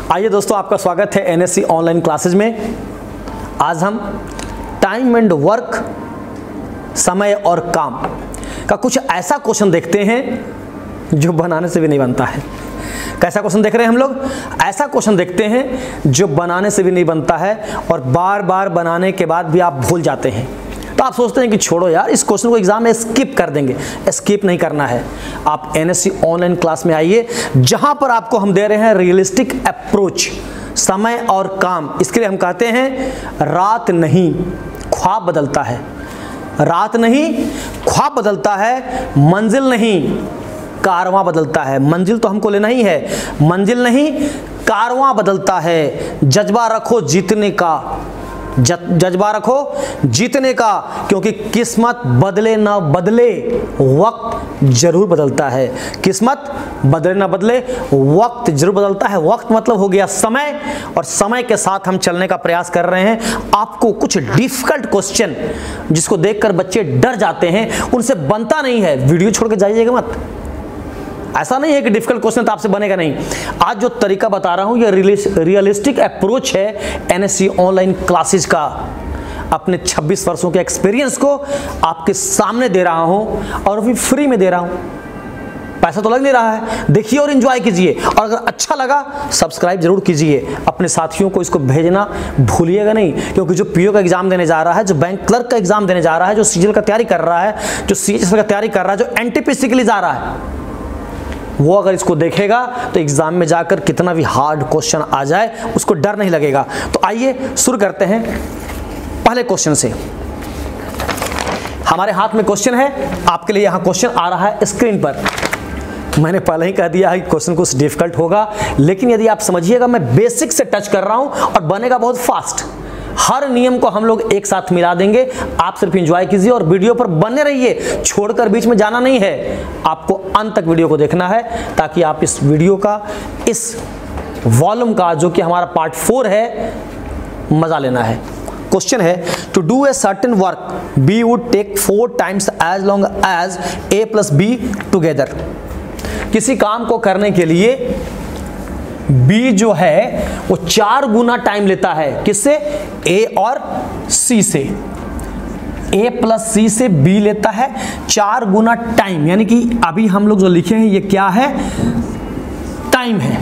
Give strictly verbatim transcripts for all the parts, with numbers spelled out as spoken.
आइए दोस्तों, आपका स्वागत है एनएससी ऑनलाइन क्लासेज में। आज हम टाइम एंड वर्क, समय और काम का कुछ ऐसा क्वेश्चन देखते हैं जो बनाने से भी नहीं बनता है। कैसा क्वेश्चन देख रहे हैं हम लोग? ऐसा क्वेश्चन देखते हैं जो बनाने से भी नहीं बनता है और बार बार बनाने के बाद भी आप भूल जाते हैं। तो आप सोचते हैं कि छोड़ो यार, इस क्वेश्चन को एग्जाम में स्किप कर देंगे। स्किप नहीं करना है। आप एनएससी ऑनलाइन क्लास में आइए, जहां पर आपको हम दे रहे हैं रियलिस्टिक अप्रोच, समय और काम। इसके लिए हम कहते हैं रात नहीं ख्वाब बदलता है, रात नहीं ख्वाब बदलता है, मंजिल नहीं कारवां बदलता है। मंजिल तो हमको लेना ही है, मंजिल नहीं कारवां बदलता है। जज्बा रखो जीतने का, जज्बा रखो जीतने का, क्योंकि किस्मत बदले ना बदले वक्त जरूर बदलता है। किस्मत बदले ना बदले वक्त जरूर बदलता है। वक्त मतलब हो गया समय, और समय के साथ हम चलने का प्रयास कर रहे हैं। आपको कुछ डिफिकल्ट क्वेश्चन जिसको देखकर बच्चे डर जाते हैं, उनसे बनता नहीं है, वीडियो छोड़ के जाइएगा मत। ऐसा नहीं है कि डिफिकल्ट क्वेश्चन तो आपसे बनेगा नहीं। आज जो तरीका बता रहा हूं ये रियलिस्टिक अप्रोच है एनएससी ऑनलाइन क्लासेस का। अपने छब्बीस वर्षों के एक्सपीरियंस को आपके सामने दे रहा हूं, और भी फ्री में दे रहा हूं। पैसा तो लग नहीं रहा है। देखिए और एंजॉय कीजिए, और अगर अच्छा लगा सब्सक्राइब जरूर कीजिए। अपने साथियों को इसको भेजना भूलिएगा नहीं, क्योंकि जो पीओ का एग्जाम देने जा रहा है, जो बैंक क्लर्क का एग्जाम देने जा रहा है, जो सीजीएल का तैयारी कर रहा है, जो सीएचएस का तैयारी कर रहा है, जो एनटीपीसी के लिए जा रहा है, वो अगर इसको देखेगा तो एग्जाम में जाकर कितना भी हार्ड क्वेश्चन आ जाए उसको डर नहीं लगेगा। तो आइए शुरू करते हैं पहले क्वेश्चन से। हमारे हाथ में क्वेश्चन है, आपके लिए यहां क्वेश्चन आ रहा है स्क्रीन पर। मैंने पहले ही कह दिया है कि क्वेश्चन कुछ डिफिकल्ट होगा, लेकिन यदि आप समझिएगा, मैं बेसिक से टच कर रहा हूं और बनेगा बहुत फास्ट। हर नियम को हम लोग एक साथ मिला देंगे। आप सिर्फ एंजॉय कीजिए और वीडियो पर बने रहिए, छोड़कर बीच में जाना नहीं है। आपको अंत तक वीडियो को देखना है, ताकि आप इस वीडियो का, इस वॉल्यूम का, जो कि हमारा पार्ट फोर है, मजा लेना है। क्वेश्चन है, to do a certain work B would take four times as long as A plus B together. किसी काम को करने के लिए B जो है वो चार गुना टाइम लेता है। किससे? A और C से। A प्लस C से B लेता है चार गुना टाइम, यानी कि अभी हम लोग जो लिखे हैं ये क्या है? टाइम है।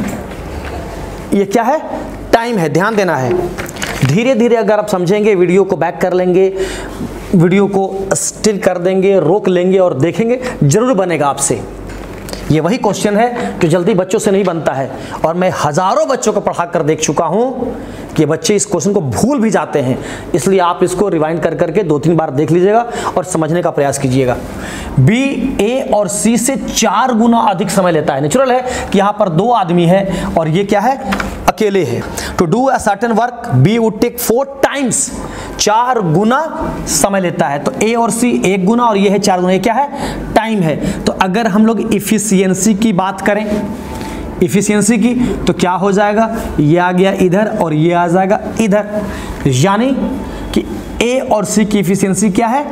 ये क्या है? टाइम है। ध्यान देना है। धीरे धीरे अगर आप समझेंगे, वीडियो को बैक कर लेंगे, वीडियो को स्टिल कर देंगे, रोक लेंगे और देखेंगे, जरूर बनेगा आपसे। ये वही क्वेश्चन है जो जल्दी बच्चों से नहीं बनता है, और मैं हजारों बच्चों को पढ़ा कर देख चुका हूं कि बच्चे इस क्वेश्चन को भूल भी जाते हैं। इसलिए आप इसको रिवाइंड कर करके दो तीन बार देख लीजिएगा और समझने का प्रयास कीजिएगा। बी ए और सी से चार गुना अधिक समय लेता है। नेचुरल है कि यहां पर दो आदमी है और ये क्या है? अकेले है। To do a certain work B would take four times, चार गुना समय लेता है। तो ए और सी एक गुना और ये है चार गुना। ये क्या है? टाइम है। तो अगर हम लोग इफिशियंसी की बात करें, इफिशियंसी की, तो क्या हो जाएगा? ये आ गया इधर और ये आ जाएगा इधर, यानी कि ए और सी की इफिशियंसी क्या है?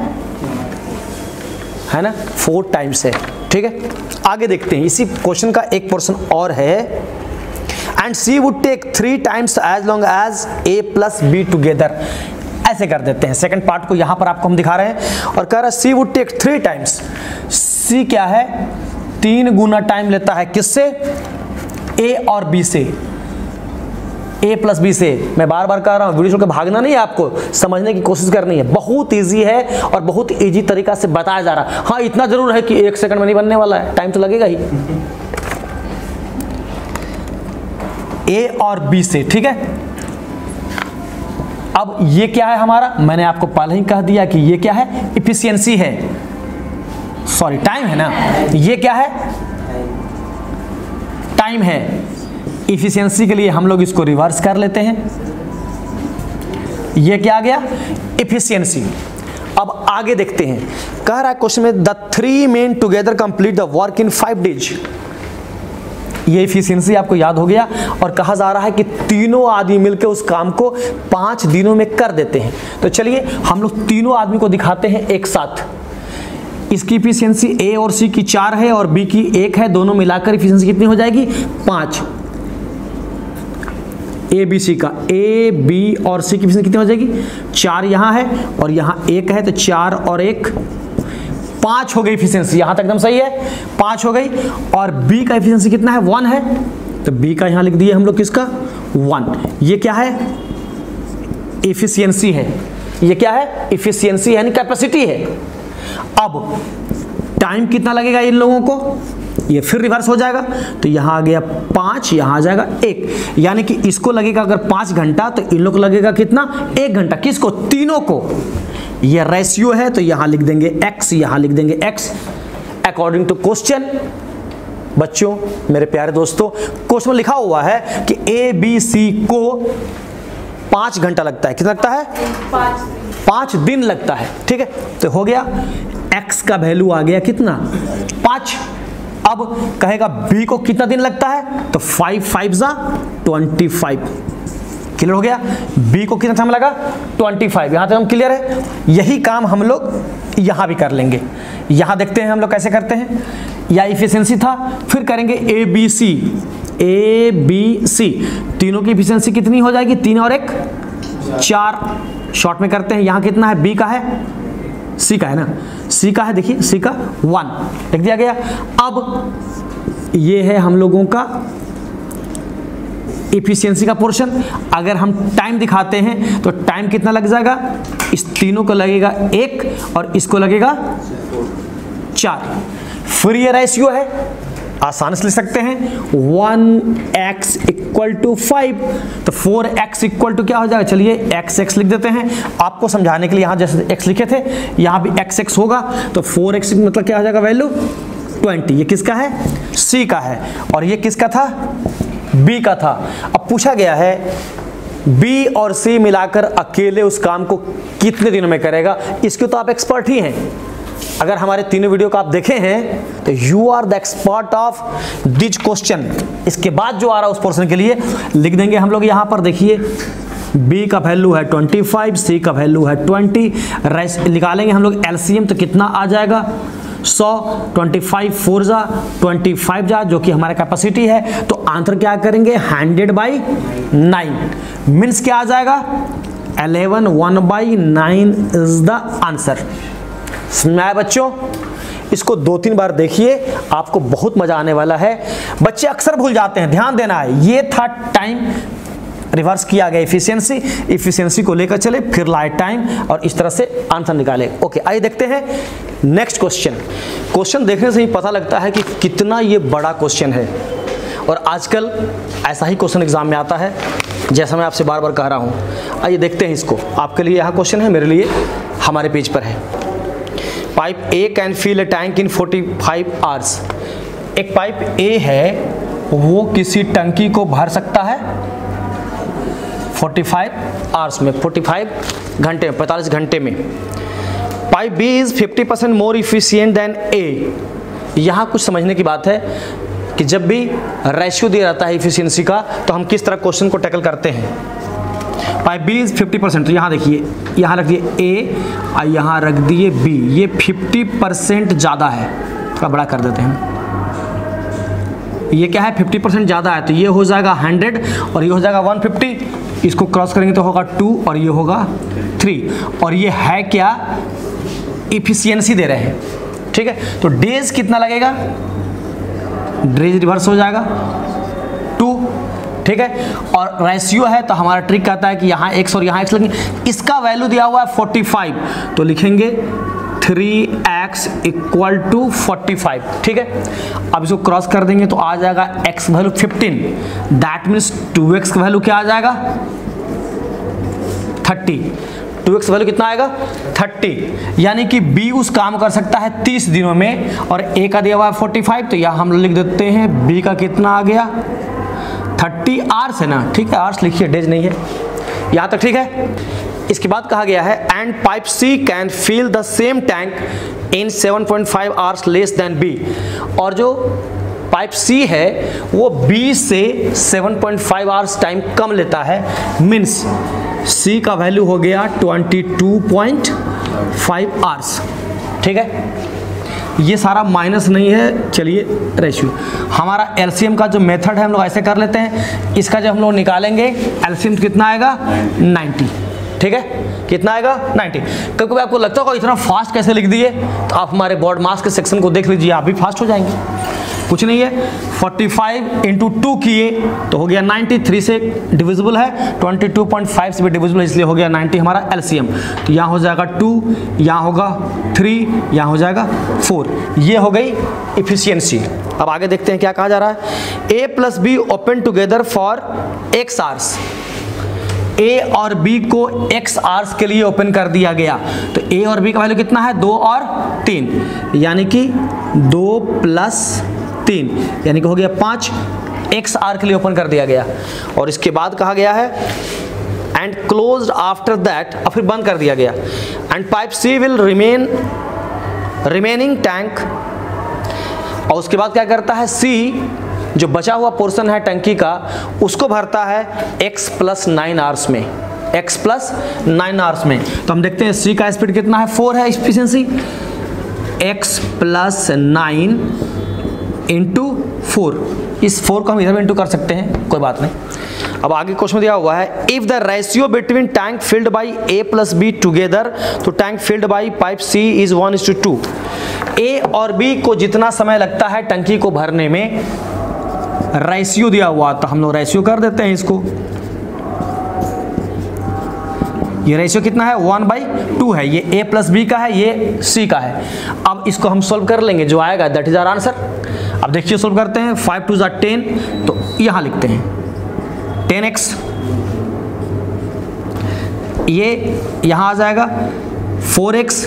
है ना? फोर टाइम्स है। ठीक है, आगे देखते हैं। इसी क्वेश्चन का एक पोर्शन और है, and C would take three times as long as A plus B together. ऐसे कर देते हैं। सेकंड पार्ट को यहां पर आपको हम दिखा रहे हैं, और कह रहा है C would take three times. C क्या है? तीन गुना टाइम लेता है। किससे? ए और बी से, ए प्लस बी से। मैं बार बार कह रहा हूं, वीडियो छोड़ के भागना नहीं है, आपको समझने की कोशिश करनी है। बहुत इजी है और बहुत इजी तरीका से बताया जा रहा है। हाँ, इतना जरूर है कि एक सेकंड में नहीं बनने वाला है, टाइम तो लगेगा ही। ए और बी से, ठीक है। अब ये क्या है हमारा? मैंने आपको पहले ही कह दिया कि ये क्या है? इफिशियंसी है, सॉरी टाइम है ना। ये क्या है? टाइम है। इफिशियंसी के लिए हम लोग इसको रिवर्स कर लेते हैं। ये क्या आ गया? इफिशियंसी। अब आगे देखते हैं। कह रहा है क्वेश्चन में, the three men together complete the work in five days. ये इफिशियंसी आपको याद हो गया, और कहा जा रहा है कि तीनों आदमी मिलकर उस काम को पांच दिनों में कर देते हैं। तो चलिए हम लोग तीनों आदमी को दिखाते हैं एक साथ। इसकी इफिशियंसी ए और सी की चार है और बी की एक है, दोनों मिलाकर इफिशियंसी कितनी हो जाएगी? पांच। ए बी सी का, ए बी और सी की एफिशिएंसी कितनी हो जाएगी, चार यहाँ है और यहाँ एक है, तो चार और एक पाँच हो गई एफिशिएंसी, यहाँ तक एकदम सही है, पाँच हो गई। और बी का एफिशिएंसी कितना है, वन है, तो बी का यहाँ लिख दिए हम लोग किसका, वन। ये क्या है, एफिशिएंसी है, ये क्या है, एफिशिएंसी यानी कैपेसिटी है। अब टाइम कितना लगेगा इन लोगों को, ये फिर रिवर्स हो जाएगा, तो यहाँ आ गया पाँच, यहाँ आ जाएगा एक, यानी कि इसको लगेगा अगर पाँच घंटा तो इन लोग को लगेगा कितना, एक घंटा। किसको, तीनों को। ये रेशियो है तो यहाँ लिख देंगे x, यहाँ लिख देंगे x अकॉर्डिंग टू क्वेश्चन। बच्चों मेरे प्यारे दोस्तों, क्वेश्चन में लिखा हुआ है कि ए बी सी को पाँच घंटा लगता है, कितना लगता है, पाँच पाँच दिन लगता है, ठीक है। तो हो गया, x का वैल्यू आ गया कितना, पाँच। अब कहेगा b को कितना दिन लगता है, तो फाइव फाइव जा ट्वेंटी फाइव, क्लियर हो गया। b को कितना टाइम लगा, पच्चीस, यहां तक हम क्लियर है। यही काम हम लोग यहां भी कर लेंगे। यहां देखते हैं हम लोग कैसे करते हैं, या एफिशिएंसी था, फिर करेंगे ए बी सी, ए बी सी तीनों की एफिशिएंसी कितनी हो जाएगी, तीन और एक चार, शॉर्ट में करते हैं। यहां कितना है, b का है, c का है ना, c का है, देखिए c का वन लिख दिया गया। अब ये है हम लोगों का एफिशिएंसी का पोर्शन। अगर हम टाइम दिखाते हैं तो टाइम कितना लग जाएगा, इस तीनों को लगेगा एक और इसको लगेगा चार। फिर ये रेशियो है, आसान से लिख सकते हैं, one x equal to five, तो फोर एक्स इक्वल टू क्या हो जाएगा, चलिए एक्स एक्स लिख देते हैं आपको समझाने के लिए। यहाँ जैसे एक्स लिखे थे यहाँ भी एक्स एक्स होगा, तो फोर एक्स मतलब क्या हो जाएगा वैल्यू ट्वेंटी। ये किसका है, सी का है, और ये किसका था, बी का था। अब पूछा गया है बी और सी मिलाकर अकेले उस काम को कितने दिनों में करेगा। इसके तो आप एक्सपर्ट ही हैं, अगर हमारे तीनों वीडियो को आप देखे हैं तो you are the expert of this question. इसके बाद जो आ रहा है उस पोर्शन के लिए लिख देंगे हम लोग। यहाँ पर देखिए b का वैल्यू है पच्चीस, c का वैल्यू है बीस, निकालेंगे हम लोग एलसीएम तो कितना आ जाएगा सौ, पच्चीस फोर जा पच्चीस जा, जो कि हमारा कैपेसिटी है। तो आंसर क्या करेंगे, हंड्रेड बाई नाइन, मीन्स क्या आ जाएगा, eleven, one by nine is the answer. समझ में आया बच्चों, इसको दो तीन बार देखिए, आपको बहुत मजा आने वाला है। बच्चे अक्सर भूल जाते हैं, ध्यान देना है। ये था टाइम, रिवर्स किया गया एफिशिएंसी, एफिशिएंसी को लेकर चले, फिर लाए टाइम और इस तरह से आंसर निकाले। ओके, आइए देखते हैं नेक्स्ट क्वेश्चन। क्वेश्चन देखने से ही पता लगता है कि कितना ये बड़ा क्वेश्चन है, और आजकल ऐसा ही क्वेश्चन एग्जाम में आता है, जैसा मैं आपसे बार बार कह रहा हूँ। आइए देखते हैं इसको। आपके लिए यहाँ क्वेश्चन है, मेरे लिए हमारे पेज पर है। Pipe A can fill a tank in forty five hours. एक पाइप ए है, वो किसी टंकी को भर सकता है पैंतालीस आवर्स में, पैंतालीस घंटे में, पैंतालीस घंटे में। Pipe B is fifty percent more efficient than A. यहाँ कुछ समझने की बात है कि जब भी रेशियो दिया जाता है इफिशिएंसी का, तो हम किस तरह क्वेश्चन को टैकल करते हैं। Pipe B is fifty percent, तो यहाँ देखिए, यहाँ रख दिए ए और यहाँ रख दिए बी। ये फिफ्टी परसेंट ज़्यादा है, थोड़ा बड़ा कर देते हैं। ये क्या है, फिफ्टी परसेंट ज़्यादा है, तो ये हो जाएगा हंड्रेड और ये हो जाएगा वन फिफ्टी। इसको क्रॉस करेंगे तो होगा टू और ये होगा थ्री, और ये है क्या, इफिशियंसी दे रहे हैं, ठीक है। तो डेज कितना लगेगा, डेज रिवर्स हो जाएगा टू, ठीक है। और रेशियो है तो हमारा ट्रिक कहता है कि यहाँ एक्स और यहाँ एक्स लगेंगे। इसका वैल्यू दिया हुआ है फोर्टी फाइव, तो लिखेंगे three X equal to forty five, ठीक है। अब इसको क्रॉस कर देंगे तो आ जाएगा x value fifteen, that means two X का वैल्यू क्या आ जाएगा, थर्टी। टू एक्स वैल्यू कितना आएगा, थर्टी। यानी कि b उस काम कर सकता है तीस दिनों में, और a का दिया हुआ है फोर्टी फाइव, तो यहाँ हम लिख देते हैं b का कितना आ गया, थर्टी आवर्स है ना, ठीक है। आवर्स लिखिए, डेज नहीं है, यहाँ तक ठीक है। इसके बाद कहा गया है and pipe C can fill the same tank in seven point five hours less than B. और जो पाइप सी है वो बी से seven point five hours time कम लेता है, मीन्स सी का वैल्यू हो गया twenty two point five hours, ठीक है। ये सारा माइनस नहीं है। चलिए रेशियो, हमारा एलसीएम का जो मेथड है हम लोग ऐसे कर लेते हैं, इसका जब हम लोग निकालेंगे एलसीएम कितना आएगा नाइन्टी, ठीक है, कितना आएगा नाइन्टी। कभी कभी आपको लगता होगा इतना फास्ट कैसे लिख दिए, तो आप हमारे बॉड मास के सेक्शन को देख लीजिए, आप भी फास्ट हो जाएंगे। कुछ नहीं है, पैंतालीस इंटू टू किए तो हो गया नाइन्टी, थ्री से डिविजिबल है, बाईस पॉइंट फाइव से भी डिविजिबल है, इसलिए हो गया नाइन्टी हमारा एलसीएम। तो यहाँ हो जाएगा टू, यहाँ होगा थ्री, यहाँ हो जाएगा फोर। ये हो गई इफिशियंसी। अब आगे देखते हैं क्या कहा जा रहा है। A plus B open together for X hours. A और बी को एक्स आवर्स के लिए ओपन कर दिया गया, तो ए और बी का वैल्यू कितना है, दो और तीन, यानी कि दो प्लस तीन, यानी कि हो गया पाँच, एक्स आर के लिए ओपन कर दिया गया। और इसके बाद कहा गया है एंड क्लोज्ड आफ्टर दैट, और फिर बंद कर दिया गया। And pipe C will remain remaining tank, और उसके बाद क्या करता है, सी जो बचा हुआ पोर्शन है टंकी का उसको भरता है x प्लस नाइन आवर्स में, x प्लस नाइन आवर्स में। तो हम देखते हैं सी का स्पीड कितना है, फोर है efficiency, x plus nine into four, इस फोर को हम इधर में इंटू कर सकते हैं, कोई बात नहीं। अब आगे क्वेश्चन दिया हुआ है, if the ratio between tank filled by A plus B together, तो tank filled by pipe C is one is to two. A और बी को जितना समय लगता है टंकी को भरने में, रेशियो दिया हुआ, तो हम लोग रेशियो कर देते हैं इसको। ये रेशियो कितना है, वन बाई टू है, ये ए प्लस बी का है, ये सी का है। अब इसको हम सोल्व कर लेंगे, जो आएगा दैट इज आवर आंसर। अब देखिए सोल्व करते हैं, फाइव टू ज़ा टेन, तो यहां लिखते हैं टेन एक्स, ये यहां आ जाएगा फोर एक्स,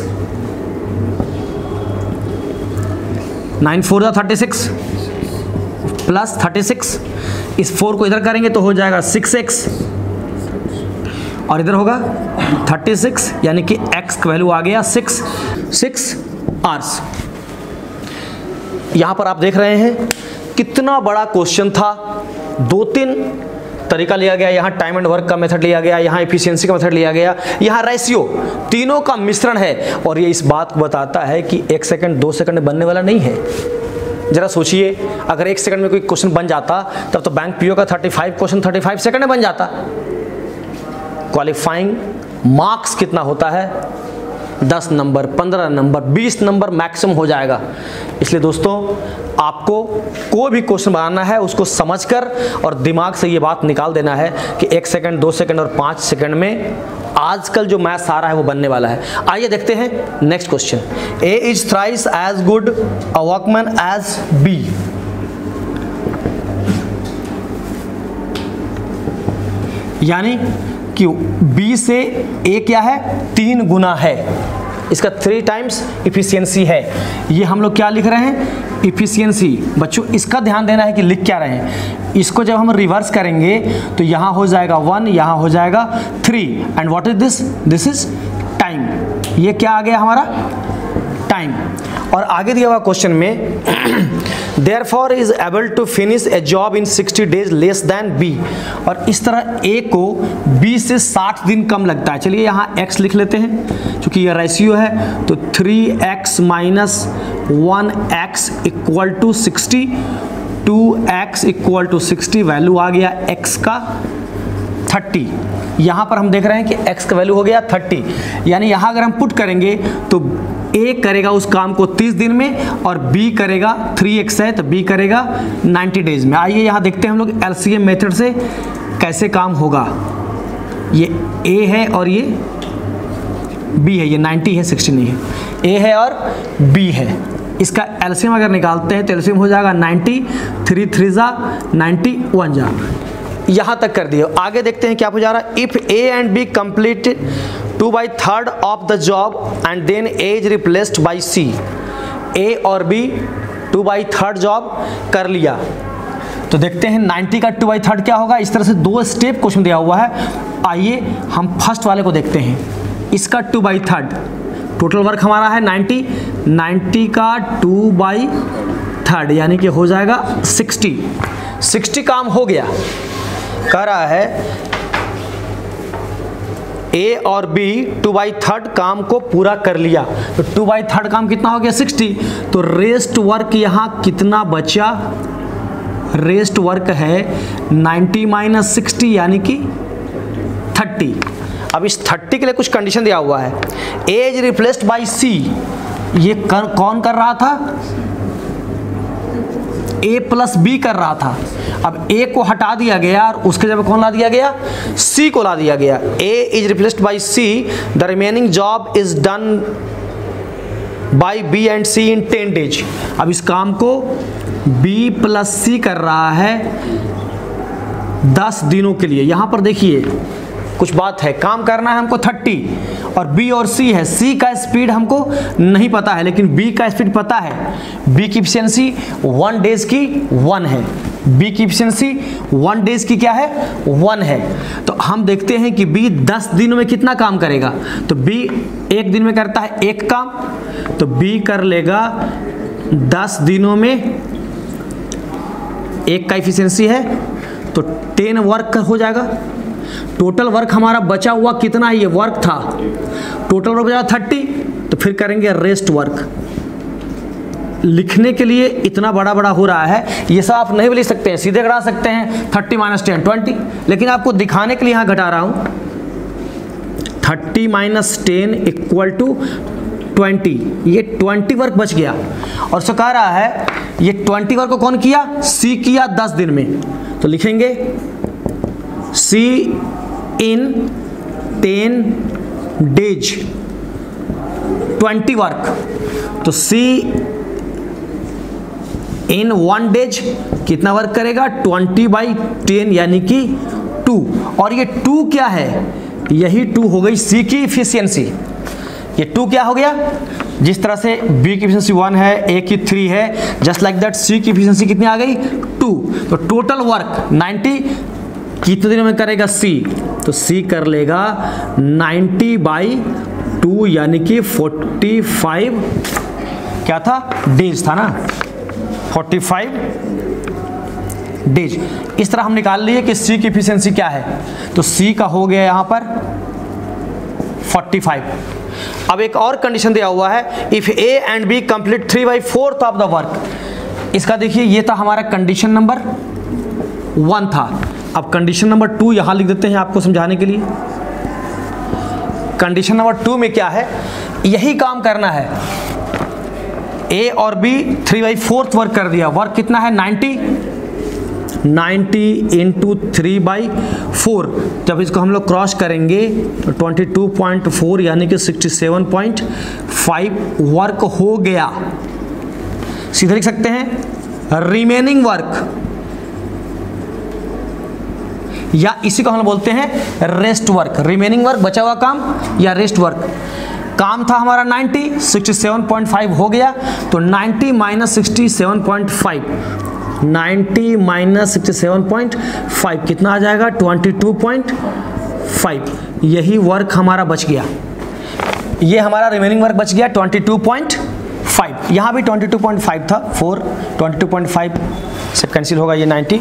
नाइन फोर ज़ा thirty six plus thirty six, इस फोर को इधर करेंगे तो हो जाएगा सिक्स एक्स, और इधर होगा थर्टी सिक्स, यानी कि x का वैल्यू आ गया सिक्स, सिक्स आवर्स। यहां पर आप देख रहे हैं कितना बड़ा क्वेश्चन था, दो तीन तरीका लिया गया, यहाँ टाइम एंड वर्क का मेथड लिया गया, यहाँ एफिशिएंसी का मेथड लिया गया, यहाँ रेशियो, तीनों का मिश्रण है। और ये इस बात को बताता है कि एक सेकंड दो सेकंड में बनने वाला नहीं है। जरा सोचिए, अगर एक सेकंड में कोई क्वेश्चन बन जाता तब तो बैंक पीओ का पैंतीस क्वेश्चन पैंतीस सेकंड में बन जाता। क्वालिफाइंग मार्क्स कितना होता है, दस नंबर, पंद्रह नंबर, बीस नंबर मैक्सिमम हो जाएगा। इसलिए दोस्तों आपको कोई भी क्वेश्चन बनाना है उसको समझकर और दिमाग से ये बात निकाल देना है कि एक सेकंड, दो सेकंड और पाँच सेकंड में आजकल जो मैथ्स आ रहा है वो बनने वाला है। आइए देखते हैं next question. A is thrice as good a workman as B. यानी कि बी से ए क्या है, तीन गुना है, इसका थ्री टाइम्स इफिशियंसी है। ये हम लोग क्या लिख रहे हैं, इफिशियंसी। बच्चों इसका ध्यान देना है कि लिख क्या रहे हैं। इसको जब हम रिवर्स करेंगे तो यहाँ हो जाएगा वन, यहाँ हो जाएगा three, and what is this, this is time. ये क्या आ गया हमारा, टाइम। और आगे दिया हुआ क्वेश्चन में therefore is able to finish a job in sixty days less than B. और इस तरह ए को बी से साठ दिन कम लगता है। चलिए यहाँ x लिख लेते हैं, क्योंकि ये रेशियो है, तो three x minus one x equal to sixty, two x equal to sixty, value आ गया x का थर्टी। यहाँ पर हम देख रहे हैं कि x का वैल्यू हो गया थर्टी, यानी यहाँ अगर हम पुट करेंगे तो A करेगा उस काम को तीस दिन में और B करेगा, थ्री एक्स है तो B करेगा नाइन्टी डेज में। आइए यहाँ देखते हैं हम लोग एलसीएम मेथड से कैसे काम होगा। ये A है और ये B है, ये नाइन्टी है, सिक्सटी नहीं है, A है और B है। इसका एलसीएम अगर निकालते हैं तो एलसीएम हो जाएगा नाइन्टी, थ्री थ्री जा नाइन्टी, वन जा, यहाँ तक कर दिए। आगे देखते हैं क्या हो जा रहा है। If A and B complete two by third of the job and then A is replaced by C. A और B two by third job कर लिया, तो देखते हैं नाइन्टी का टू बाई थर्ड क्या होगा। इस तरह से दो स्टेप क्वेश्चन दिया हुआ है। आइए हम फर्स्ट वाले को देखते हैं, इसका two by third. Total work हमारा है नाइन्टी, नाइन्टी का टू बाई थर्ड यानी कि हो जाएगा सिक्सटी। सिक्सटी काम हो गया, कह रहा है ए और बी टू बाई थर्ड काम को पूरा कर लिया, तो टू बाई थर्ड काम कितना हो गया सिक्सटी, तो रेस्ट वर्क यहाँ कितना बचा, रेस्ट वर्क है नाइन्टी माइनस सिक्सटी यानी कि थर्टी। अब इस थर्टी के लिए कुछ कंडीशन दिया हुआ है, A is replaced by C, ये कर, कौन कर रहा था, ए प्लस बी कर रहा था। अब ए को हटा दिया गया और उसके जगह कौन ला दिया गया, सी को ला दिया गया। A is replaced by C, the remaining job is done by B and C in ten days. अब इस काम को बी प्लस सी कर रहा है दस दिनों के लिए। यहां पर देखिए कुछ बात है, काम करना है हमको थर्टी और बी और सी है, सी का स्पीड हमको नहीं पता है लेकिन बी का स्पीड पता है। बी की एफिशिएंसी वन डेज की वन है, बी की एफिशिएंसी वन डेज की क्या है, वन है। तो हम देखते हैं कि बी दस दिनों में कितना काम करेगा, तो बी एक दिन में करता है एक काम, तो बी कर लेगा दस दिनों में, एक का एफिशिएंसी है तो टेन वर्क हो जाएगा। टोटल वर्क हमारा बचा हुआ कितना है, ये वर्क था, टोटल वर्क बचा थर्टी, तो फिर करेंगे रेस्ट वर्क। लिखने के लिए इतना बड़ा बड़ा हो रहा है, ये सब आप नहीं भी लिख सकते हैं, सीधे घटा सकते हैं थर्टी माइनस टेन ट्वेंटी, लेकिन आपको दिखाने के लिए यहाँ घटा रहा हूँ। Thirty minus ten equal to twenty, ये ट्वेंटी वर्क बच गया। और सो कह रहा है ये ट्वेंटी वर्क को कौन किया, सी किया दस दिन में, तो लिखेंगे C in ten days twenty work, तो सी इन वन डेज कितना वर्क करेगा, ट्वेंटी बाई टेन यानी कि टू। और ये टू क्या है, यही टू हो गई सी की इफिशियंसी। ये टू क्या हो गया, जिस तरह से बी की इफिशियंसी वन है, ए की थ्री है, जस्ट लाइक दैट सी की इफिशियंसी कितनी आ गई, टू। तो टोटल वर्क नाइन्टी कितने दिनों में करेगा सी, तो सी कर लेगा नाइन्टी बाई टू यानी कि फोर्टी फाइव, क्या था, डेज था ना, फोर्टी फाइव डेज। इस तरह हम निकाल लिए कि सी की इफिशियंसी क्या है, तो सी का हो गया यहां पर फोर्टी फाइव। अब एक और कंडीशन दिया हुआ है, if A and B complete three by fourth of the work. इसका देखिए ये था हमारा कंडीशन नंबर वन था। अब कंडीशन नंबर टू यहां लिख देते हैं आपको समझाने के लिए। कंडीशन नंबर टू में क्या है, यही काम करना है, ए और B three by fourth work कर दिया, वर्क कितना है ninety, ninety into three by four, जब इसको हम लोग क्रॉस करेंगे तो ट्वेंटी टू पॉइंट फोर यानी कि sixty seven point five work हो गया। सीधे लिख सकते हैं रिमेनिंग वर्क, या इसी को हम बोलते हैं रेस्ट वर्क। रिमेनिंग वर्क, बचा हुआ काम या रेस्ट वर्क। काम था हमारा ninety, sixty seven point five हो गया, तो ninety minus sixty seven point five, ninety minus sixty seven point five कितना आ जाएगा, ट्वेंटी टू पॉइंट फाइव। यही वर्क हमारा बच गया, ये हमारा रिमेनिंग वर्क बच गया ट्वेंटी टू पॉइंट फाइव। यहाँ भी ट्वेंटी टू पॉइंट फाइव था, four twenty two point five से कैंसिल होगा ये नाइन्टी।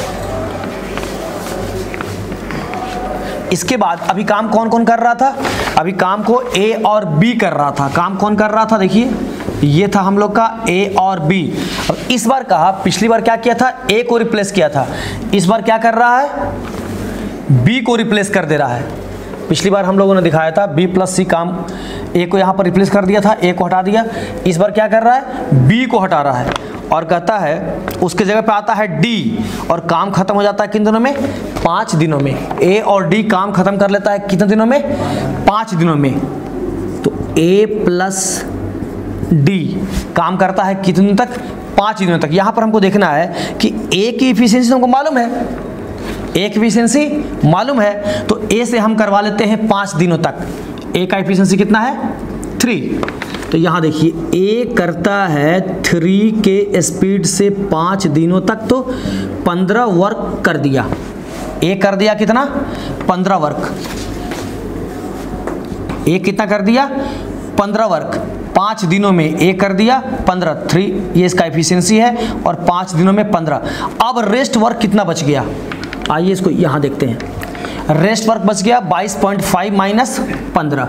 इसके बाद अभी काम कौन कौन कर रहा था, अभी काम को ए और बी कर रहा था। काम कौन कर रहा था, देखिए ये था हम लोग का ए और बी। अब इस बार कहा, पिछली बार क्या किया था, ए को रिप्लेस किया था, इस बार क्या कर रहा है, बी को रिप्लेस कर दे रहा है। पिछली बार हम लोगों ने दिखाया था बी प्लस सी काम, ए को यहाँ पर रिप्लेस कर दिया था, ए को हटा दिया। इस बार क्या कर रहा है, बी को हटा रहा है और कहता है उसके जगह पे आता है डी, और काम खत्म हो जाता है किन दिनों में, पाँच दिनों में। ए और डी काम खत्म कर लेता है कितने दिनों में, पाँच दिनों में। तो ए प्लस डी काम करता है कितने दिनों तक, पाँच दिनों तक। यहाँ पर हमको देखना है कि ए की इफिशियंसी हमको मालूम है, ए की इफिशियंसी मालूम है, तो ए से हम करवा लेते हैं पाँच दिनों तक। ए का इफिशियंसी कितना है, थ्री। तो यहाँ देखिए ए करता है थ्री के स्पीड से पाँच दिनों तक, तो पंद्रह वर्क कर दिया। ए कर दिया कितना, पंद्रह वर्क। ए कितना कर दिया, पंद्रह वर्क। पाँच दिनों में ए कर दिया पंद्रह, थ्री ये इसका एफिशिएंसी है, और पाँच दिनों में पंद्रह। अब रेस्ट वर्क कितना बच गया, आइए इसको यहाँ देखते हैं। रेस्ट वर्क बच गया बाईस पॉइंट फाइव माइनस पंद्रह,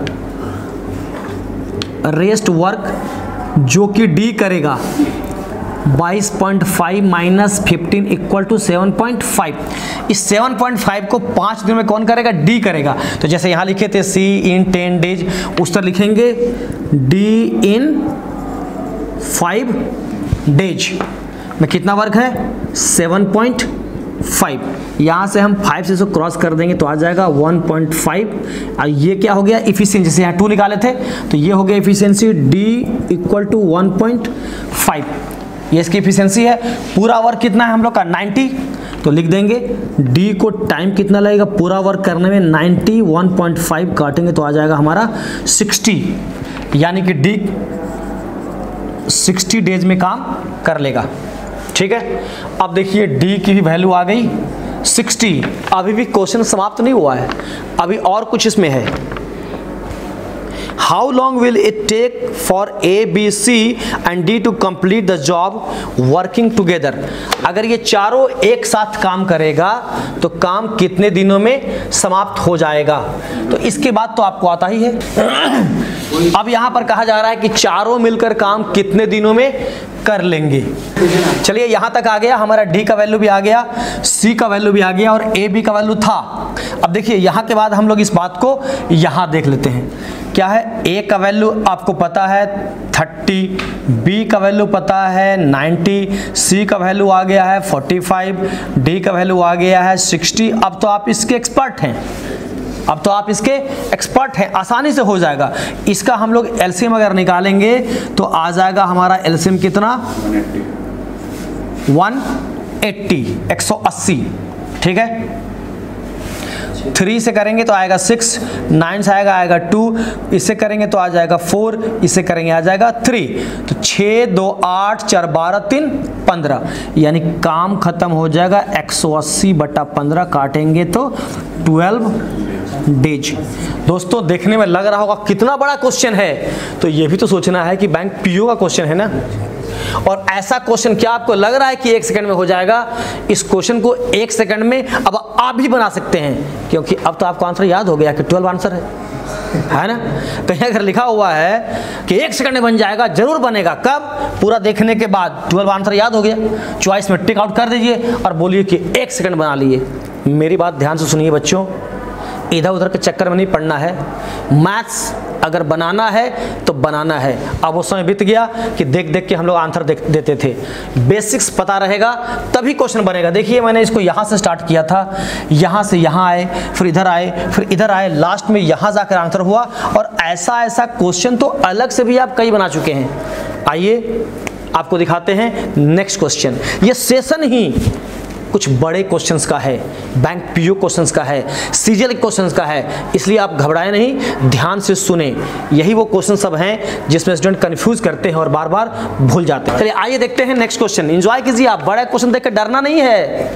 रेस्ट वर्क जो कि डी करेगा बाईस point five minus fifteen equal to seven point five. इस सेवन पॉइंट फाइव को पाँच दिनों में कौन करेगा? डी करेगा। तो जैसे यहाँ लिखे थे सी इन टेन डेज, उस तरह लिखेंगे डी इन फाइव डेज में कितना वर्क है? Seven point five. यहाँ से हम फाइव से इसको क्रॉस कर देंगे तो आ जाएगा वन पॉइंट फाइव। और ये क्या हो गया? इफिशिएंसी। जैसे यहाँ टू निकाले थे तो ये हो गया efficiency D equal to one point five. ये इसकी इफिशिएंसी है। पूरा वर्क कितना है हम लोग का? नाइन्टी। तो लिख देंगे डी को टाइम कितना लगेगा पूरा वर्क करने में? नाइन्टी, वन पॉइंट फाइव काटेंगे तो आ जाएगा हमारा सिक्सटी, यानी कि डी सिक्सटी डेज में काम कर लेगा। ठीक है, अब देखिए डी की भी वैल्यू आ गई सिक्सटी। अभी भी क्वेश्चन समाप्त नहीं हुआ है, अभी और कुछ इसमें है। How long will it take for A, B, C and D to complete the job working together? अगर ये चारों एक साथ काम करेगा तो काम कितने दिनों में समाप्त हो जाएगा? तो इसके बाद तो आपको आता ही है। अब यहाँ पर कहा जा रहा है कि चारों मिलकर काम कितने दिनों में कर लेंगे। चलिए यहाँ तक आ गया, हमारा डी का वैल्यू भी आ गया, सी का वैल्यू भी आ गया और ए बी का वैल्यू था। अब देखिए यहाँ के बाद हम लोग इस बात को यहाँ देख लेते हैं। क्या है? ए का वैल्यू आपको पता है थर्टी, बी का वैल्यू पता है नाइन्टी, सी का वैल्यू आ गया है फोर्टी फाइव, डी का वैल्यू आ गया है सिक्सटी। अब तो आप इसके एक्सपर्ट हैं, अब तो आप इसके एक्सपर्ट हैं, आसानी से हो जाएगा। इसका हम लोग एलसीएम अगर निकालेंगे तो आ जाएगा हमारा एलसीएम कितना? वन एट्टी, एक सौ अस्सी। ठीक है, थ्री से करेंगे तो आएगा सिक्स, नाइन से आएगा आएगा टू, इससे करेंगे तो आ जाएगा फोर, इससे करेंगे आ जाएगा थ्री। तो छः दो आठ, चार बारह, तीन पंद्रह, यानी काम खत्म हो जाएगा एक सौ अस्सी बटा पंद्रह काटेंगे तो ट्वेल्व डेज। दोस्तों देखने में लग रहा होगा कितना बड़ा क्वेश्चन है, तो ये भी तो सोचना है कि बैंक पीओ का क्वेश्चन है ना। और ऐसा क्वेश्चन क्या आपको लग रहा है कि एक सेकंड में हो जाएगा? इस क्वेश्चन को एक सेकंड में अब आप भी बना सकते हैं, क्योंकि अब तो आपको आंसर याद हो गया कि ट्वेल्व आंसर है, है ना। कहीं अगर लिखा हुआ है कि एक सेकंड में बन जाएगा, जरूर बनेगा। कब? पूरा देखने के बाद ट्वेल्व आंसर याद हो गया, चॉइस में टिक आउट कर दीजिए और बोलिए कि एक सेकंड बना लिए। मेरी बात ध्यान से सुनिए बच्चों, इधर उधर के चक्कर में नहीं पड़ना है। मैथ्स अगर बनाना है तो बनाना है। अब वो समय बीत गया कि देख देख के हम लोग आंसर देते थे। बेसिक्स पता रहेगा तभी क्वेश्चन बनेगा। देखिए मैंने इसको यहाँ से स्टार्ट किया था, यहाँ से यहाँ आए, फिर इधर आए, फिर इधर आए, लास्ट में यहाँ जाकर आंसर हुआ। और ऐसा ऐसा क्वेश्चन तो अलग से भी आप कई बना चुके हैं। आइए आपको दिखाते हैं नेक्स्ट क्वेश्चन। ये सेशन ही कुछ बड़े क्वेश्चंस का है, बैंक पीओ क्वेश्चंस का है, सीजीएल क्वेश्चंस का है, इसलिए आप घबराएं नहीं, ध्यान से सुने। यही वो क्वेश्चन सब हैं जिसमें स्टूडेंट कंफ्यूज करते हैं और बार बार भूल जाते हैं। चलिए आइए देखते हैं नेक्स्ट क्वेश्चन। एंजॉय कीजिए आप, बड़ा क्वेश्चन देखकर डरना नहीं है,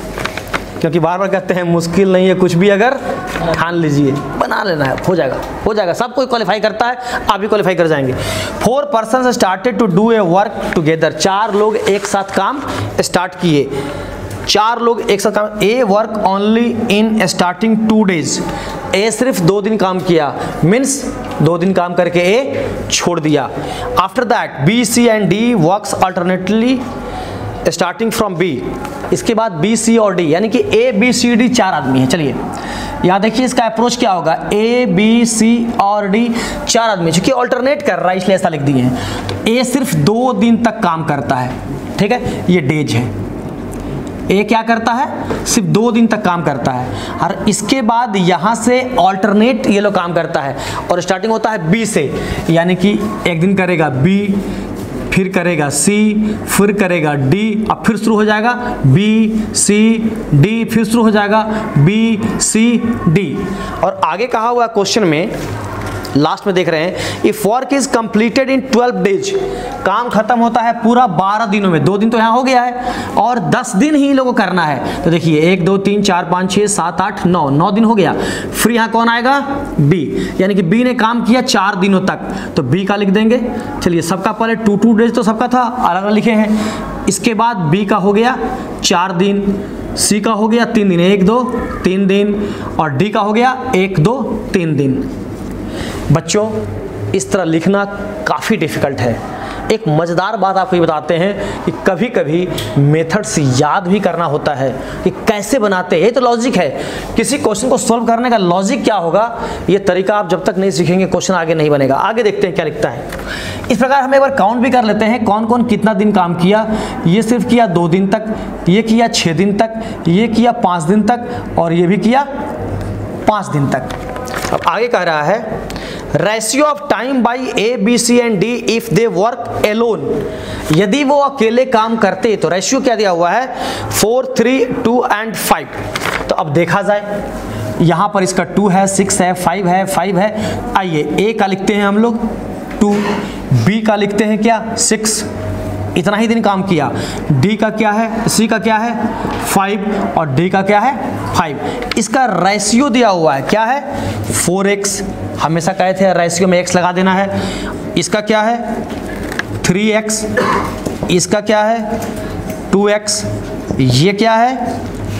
क्योंकि बार बार कहते हैं मुश्किल नहीं है कुछ भी, अगर ठान लीजिए बना लेना है, हो जाएगा हो जाएगा। सब कोई क्वालिफाई करता है, आप भी क्वालिफाई कर जाएंगे। Four person started to do a work together. चार लोग एक साथ काम स्टार्ट किए, चार लोग एक साथ काम। A work only in starting two days. A सिर्फ दो दिन काम किया, मीन्स दो दिन काम करके ए छोड़ दिया। After that B C and D works alternately starting from B. इसके बाद बी सी और डी, यानी कि ए बी सी डी चार आदमी हैं। चलिए यहाँ देखिए इसका अप्रोच क्या होगा। ए बी सी और डी चार आदमी, चूंकि ऑल्टरनेट कर रहा है इसलिए ऐसा लिख दिए हैं। तो ए सिर्फ दो दिन तक काम करता है, ठीक है, ये डेज है। ए क्या करता है? सिर्फ दो दिन तक काम करता है। और इसके बाद यहाँ से ऑल्टरनेट ये लोग काम करता है और स्टार्टिंग होता है बी से, यानी कि एक दिन करेगा बी, फिर करेगा सी, फिर करेगा डी, अब फिर शुरू हो जाएगा बी सी डी, फिर शुरू हो जाएगा बी सी डी। और आगे कहा हुआ क्वेश्चन में लास्ट में देख रहे हैं if work is completed in twelve days, काम खत्म होता है पूरा बारह दिनों में, दो दिन तो यहाँ हो गया है और दस दिन ही लोगों को करना है। तो देखिए एक दो तीन चार पाँच छः सात आठ नौ, नौ दिन हो गया। फिर यहाँ कौन आएगा? बी, यानी कि बी ने काम किया चार दिनों तक, तो बी का लिख देंगे। चलिए सबका पहले टू टू डेज तो सबका था, अलग अलग लिखे हैं। इसके बाद बी का हो गया चार दिन, सी का हो गया तीन दिन, एक दो तीन दिन, और डी का हो गया एक दो तीन दिन। बच्चों इस तरह लिखना काफ़ी डिफिकल्ट है। एक मज़ेदार बात आपको ये बताते हैं कि कभी कभी मेथड्स याद भी करना होता है कि कैसे बनाते हैं। ये तो लॉजिक है, किसी क्वेश्चन को सॉल्व करने का लॉजिक क्या होगा, ये तरीका आप जब तक नहीं सीखेंगे क्वेश्चन आगे नहीं बनेगा। आगे देखते हैं क्या लिखता है। इस प्रकार हम एक बार काउंट भी कर लेते हैं कौन कौन कितना दिन काम किया। ये सिर्फ किया दो दिन तक, ये किया छः दिन तक, ये किया पाँच दिन तक, और ये भी किया पाँच दिन तक। अब आगे कह रहा है ratio of time by A B C and D if they work alone, यदि वो अकेले काम करते तो रेशियो क्या दिया हुआ है? Four three two and five. तो अब देखा जाए यहां पर इसका टू है, सिक्स है, फाइव है, फाइव है। आइए ए का लिखते हैं हम लोग टू, बी का लिखते हैं क्या? सिक्स, इतना ही दिन काम किया। डी का क्या है? सी का क्या है? फाइव, और डी का क्या है? फाइव। इसका रेशियो दिया हुआ है क्या है? फोर एक्स, हमेशा कहे थे रेशियो में एक्स लगा देना है। इसका क्या है? थ्री एक्स, इसका क्या है? टू एक्स, ये क्या है?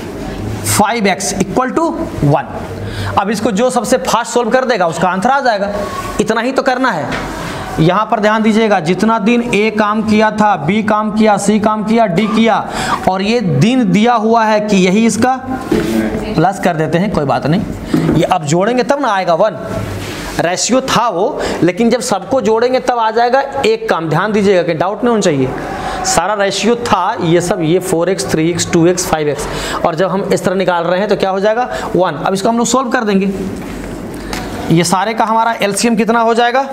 Five x equal to one. अब इसको जो सबसे फास्ट सोल्व कर देगा उसका आंसर आ जाएगा। इतना ही तो करना है। यहाँ पर ध्यान दीजिएगा, जितना दिन ए काम किया था, बी काम किया, सी काम किया, डी किया, और ये दिन दिया हुआ है कि यही इसका प्लस कर देते हैं, कोई बात नहीं। ये अब जोड़ेंगे तब ना आएगा वन। रेशियो था वो, लेकिन जब सबको जोड़ेंगे तब आ जाएगा एक काम। ध्यान दीजिएगा कि डाउट नहीं होना चाहिए। सारा रेशियो था ये सब, ये four x, three x, two x, five x, और जब हम इस तरह निकाल रहे हैं तो क्या हो जाएगा? वन। अब इसको हम लोग सोल्व कर देंगे। ये सारे का हमारा एलसीएम कितना हो जाएगा?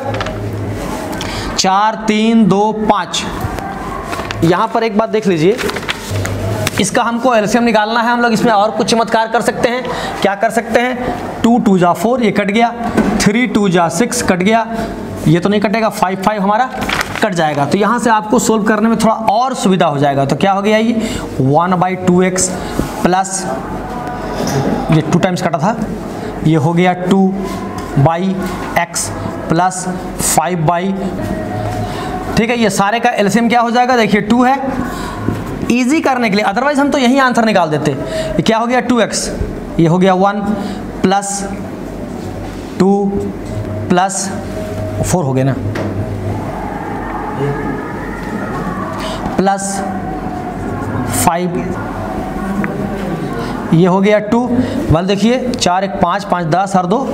चार, तीन, दो, पाँच। यहाँ पर एक बात देख लीजिए, इसका हमको एलसीएम निकालना है। हम लोग इसमें और कुछ चमत्कार कर सकते हैं। क्या कर सकते हैं? टू टू जा फोर, ये कट गया। थ्री टू जा सिक्स, कट गया। ये तो नहीं कटेगा, फाइव फाइव हमारा कट जाएगा। तो यहाँ से आपको सोल्व करने में थोड़ा और सुविधा हो जाएगा। तो क्या हो गया? ये one by two x plus, ये टू टाइम्स कटा था, ये हो गया two by x plus five by, ठीक है। ये सारे का एलसीएम क्या हो जाएगा? देखिए टू है, इजी करने के लिए, अदरवाइज हम तो यही आंसर निकाल देते। ये क्या हो गया? टू एक्स, ये हो गया one plus two plus four हो गया ना, प्लस फाइव, ये हो गया टू। बल देखिए चार एक पाँच, पाँच दस और दो,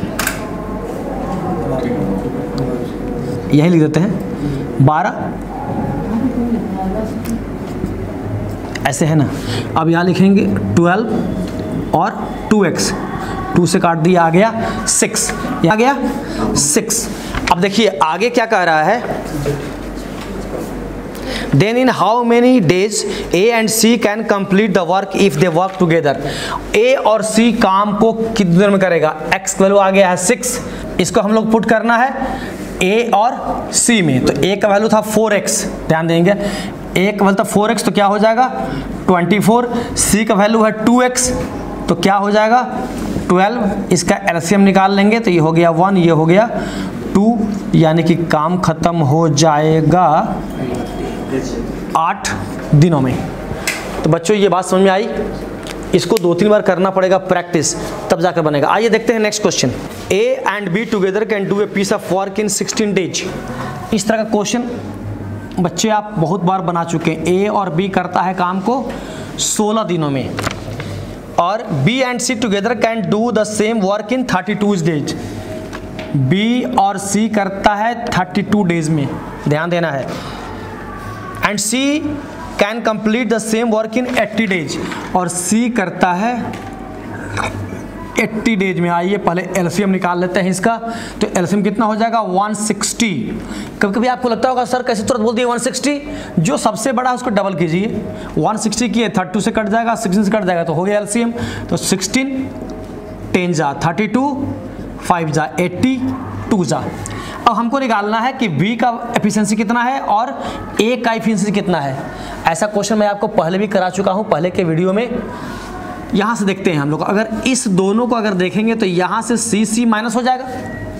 यही लिख देते हैं बारह, ऐसे है ना। अब यहाँ लिखेंगे ट्वेल्व और टू एक्स, टू से काट दिया, आ गया सिक्स, आ गया सिक्स। अब देखिए आगे क्या कह रहा है? Then in how many days A and C can complete the work if they work together? A और C काम को कितनी देर में करेगा? X वैल्यू आ गया है सिक्स, इसको हम लोग पुट करना है A और C में। तो A का वैल्यू था फोर एक्स, ध्यान देंगे A का वैल्यू था फोर एक्स, तो क्या हो जाएगा? Twenty four. C का वैल्यू है टू एक्स, तो क्या हो जाएगा? ट्वेल्व। इसका एलसीएम निकाल लेंगे तो ये हो गया वन, ये हो गया टू, यानी कि काम खत्म हो जाएगा आठ दिनों में। तो बच्चों ये बात समझ में आई? इसको दो तीन बार करना पड़ेगा प्रैक्टिस, तब जाकर बनेगा। आइए देखते हैं next question. A and B together can do a piece of work in sixteen days. इस तरह का क्वेश्चन बच्चे आप बहुत बार बना चुके हैं। ए और बी करता है काम को सोलह दिनों में, और B and C together can do the same work in thirty two days. B और सी करता है थर्टी टू डेज में, ध्यान देना है। And C can complete the same work in eighty days, और सी करता है एट्टी डेज में। आइए पहले एलसीएम निकाल लेते हैं इसका। तो एलसीएम कितना हो जाएगा? One sixty. कभी कभी आपको लगता होगा सर कैसे तुरंत बोल दिए वन सिक्सटी, जो सबसे बड़ा है उसको डबल कीजिए। वन सिक्सटी किए, थर्टी टू से कट जाएगा, सिक्सटीन से कट जाएगा, तो हो गया एलसीएम। तो सिक्सटीन, टेन जा थर्टी टू, फाइव जा एट्टी, टू जा। अब हमको निकालना है कि B का एफिशिएंसी कितना है और A का एफिशिएंसी कितना है। ऐसा क्वेश्चन मैं आपको पहले भी करा चुका हूँ पहले के वीडियो में। यहाँ से देखते हैं हम लोग, अगर इस दोनों को अगर देखेंगे तो यहाँ से C C माइनस हो जाएगा।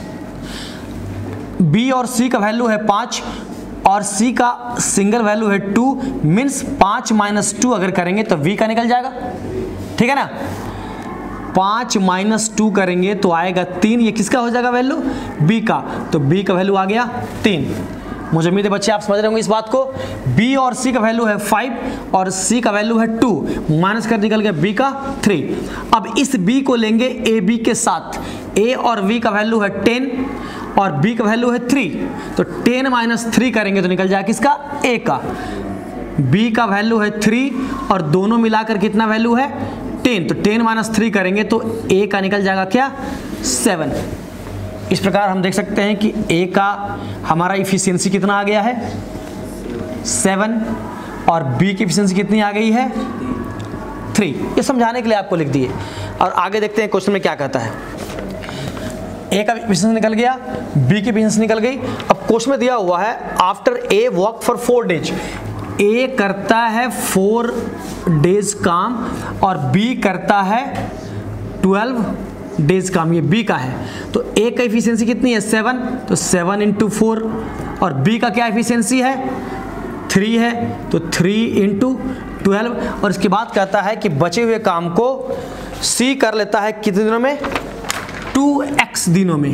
B और C का वैल्यू है पाँच और C का सिंगल वैल्यू है टू, मीन्स पाँच माइनस टू अगर करेंगे तो V का निकल जाएगा, ठीक है ना। पाँच माइनस टू करेंगे तो आएगा तीन, ये किसका हो जाएगा वैल्यू, B का, तो B का वैल्यू आ गया तीन। मुझे उम्मीद है बच्चे आप समझ रहे होंगे इस बात को। B और C का वैल्यू है फाइव और C का वैल्यू है टू, माइनस कर निकल गया B का थ्री। अब इस B को लेंगे A B के साथ, A और V का वैल्यू है टेन और B का वैल्यू है थ्री, तो टेन माइनस थ्री करेंगे तो निकल जाएगा किसका, A का। B का वैल्यू है थ्री और दोनों मिलाकर कितना वैल्यू है, टेन, तो टेन माइनस थ्री करेंगे तो A का निकल जाएगा क्या, सेवन। इस प्रकार हम देख सकते हैं कि A का हमारा इफिशियंसी कितना आ गया है, सेवन, और B की इफिशियंसी कितनी आ गई है, थ्री। ये समझाने के लिए आपको लिख दिए। और आगे देखते हैं क्वेश्चन में क्या कहता है। A का इफिशियंसी निकल गया, B की इफिशियंसी निकल गई। अब क्वेश्चन में दिया हुआ है after A work for four days, A करता है फोर डेज काम और B करता है ट्वेल्व डेज काम, ये B का है। तो A का एफिशिएंसी कितनी है, सेवन, तो सेवन इंटू फोर, और B का क्या एफिशिएंसी है, थ्री है, तो थ्री इंटू ट्वेल्व। और इसके बाद कहता है कि बचे हुए काम को C कर लेता है कितने दिनों में, टू एक्स दिनों में।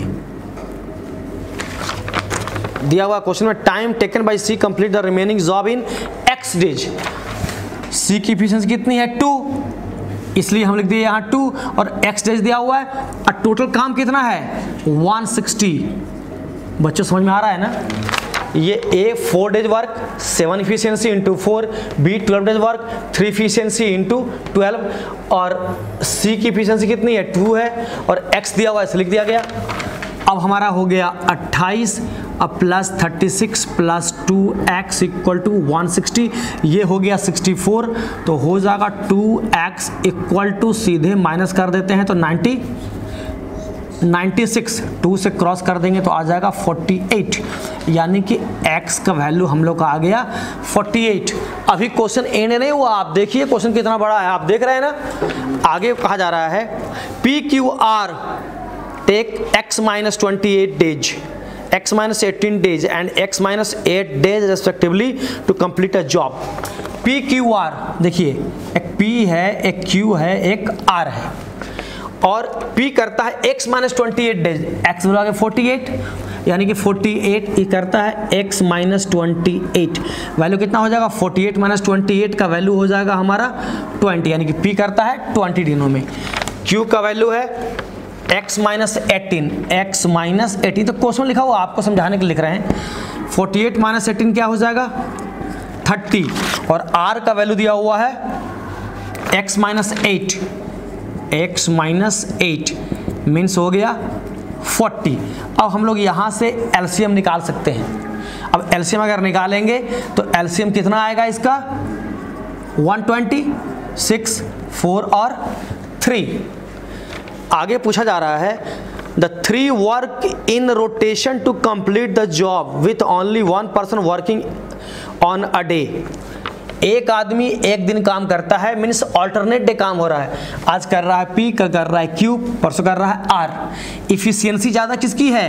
दिया हुआ क्वेश्चन में time taken by C complete the remaining job in x days. C की एफिशिएंसी कितनी है, टू, इसलिए हम लिख दिए यहाँ टू, और एक्स डेज दिया हुआ है और टोटल काम कितना है, वन सिक्सटी। बच्चों समझ में आ रहा है ना। ये A four days work, seven efficiency into four, B twelve days work, three efficiency into twelve, और C की इफिशियंसी कितनी है, टू है, और X दिया हुआ है, लिख दिया गया। अब हमारा हो गया अट्ठाईस, अब plus thirty six plus two x equal to one sixty, ये हो गया सिक्सटी फोर, तो हो जाएगा टू एक्स इक्वल टू, सीधे माइनस कर देते हैं तो नाइन्टी, नाइन्टी सिक्स, टू से क्रॉस कर देंगे तो आ जाएगा फोर्टी एट, यानी कि x का वैल्यू हम लोग का आ गया फोर्टी एट। अभी क्वेश्चन एंड नहीं हुआ, आप देखिए क्वेश्चन कितना बड़ा है, आप देख रहे हैं ना। आगे कहा जा रहा है P Q R take x minus twenty eight days, x minus eighteen days and x minus eight days respectively to complete a job. P Q R देखिए, एक P है, एक Q है, एक R है, और P करता है x minus twenty eight days, x बोला फोर्टी एट, यानी कि फोर्टी एट ये करता है x minus twenty eight, value कितना हो जाएगा, forty eight minus twenty eight का वैल्यू हो जाएगा हमारा ट्वेंटी, यानी कि P करता है ट्वेंटी दिनों में। Q का वैल्यू है x minus eighteen, x minus eighteen, तो क्वेश्चन लिखा हुआ आपको समझाने के लिए लिख रहे हैं। फोर्टी एट माइनस एटीन क्या हो जाएगा, थर्टी, और r का वैल्यू दिया हुआ है x minus eight, x minus eight means हो गया फोर्टी। अब हम लोग यहाँ से एलसीएम निकाल सकते हैं। अब एलसीएम अगर निकालेंगे तो एलसीएम कितना आएगा इसका, वन ट्वेंटी, सिक्स, फोर और थ्री। आगे पूछा जा रहा है the three work in rotation to complete the job with only one person working on a day. एक आदमी एक दिन काम करता है, मीन्स ऑल्टरनेट डे काम हो रहा है। आज कर रहा है P, कल कर रहा है Q, परसों कर रहा है R। इफिशियंसी ज़्यादा किसकी है,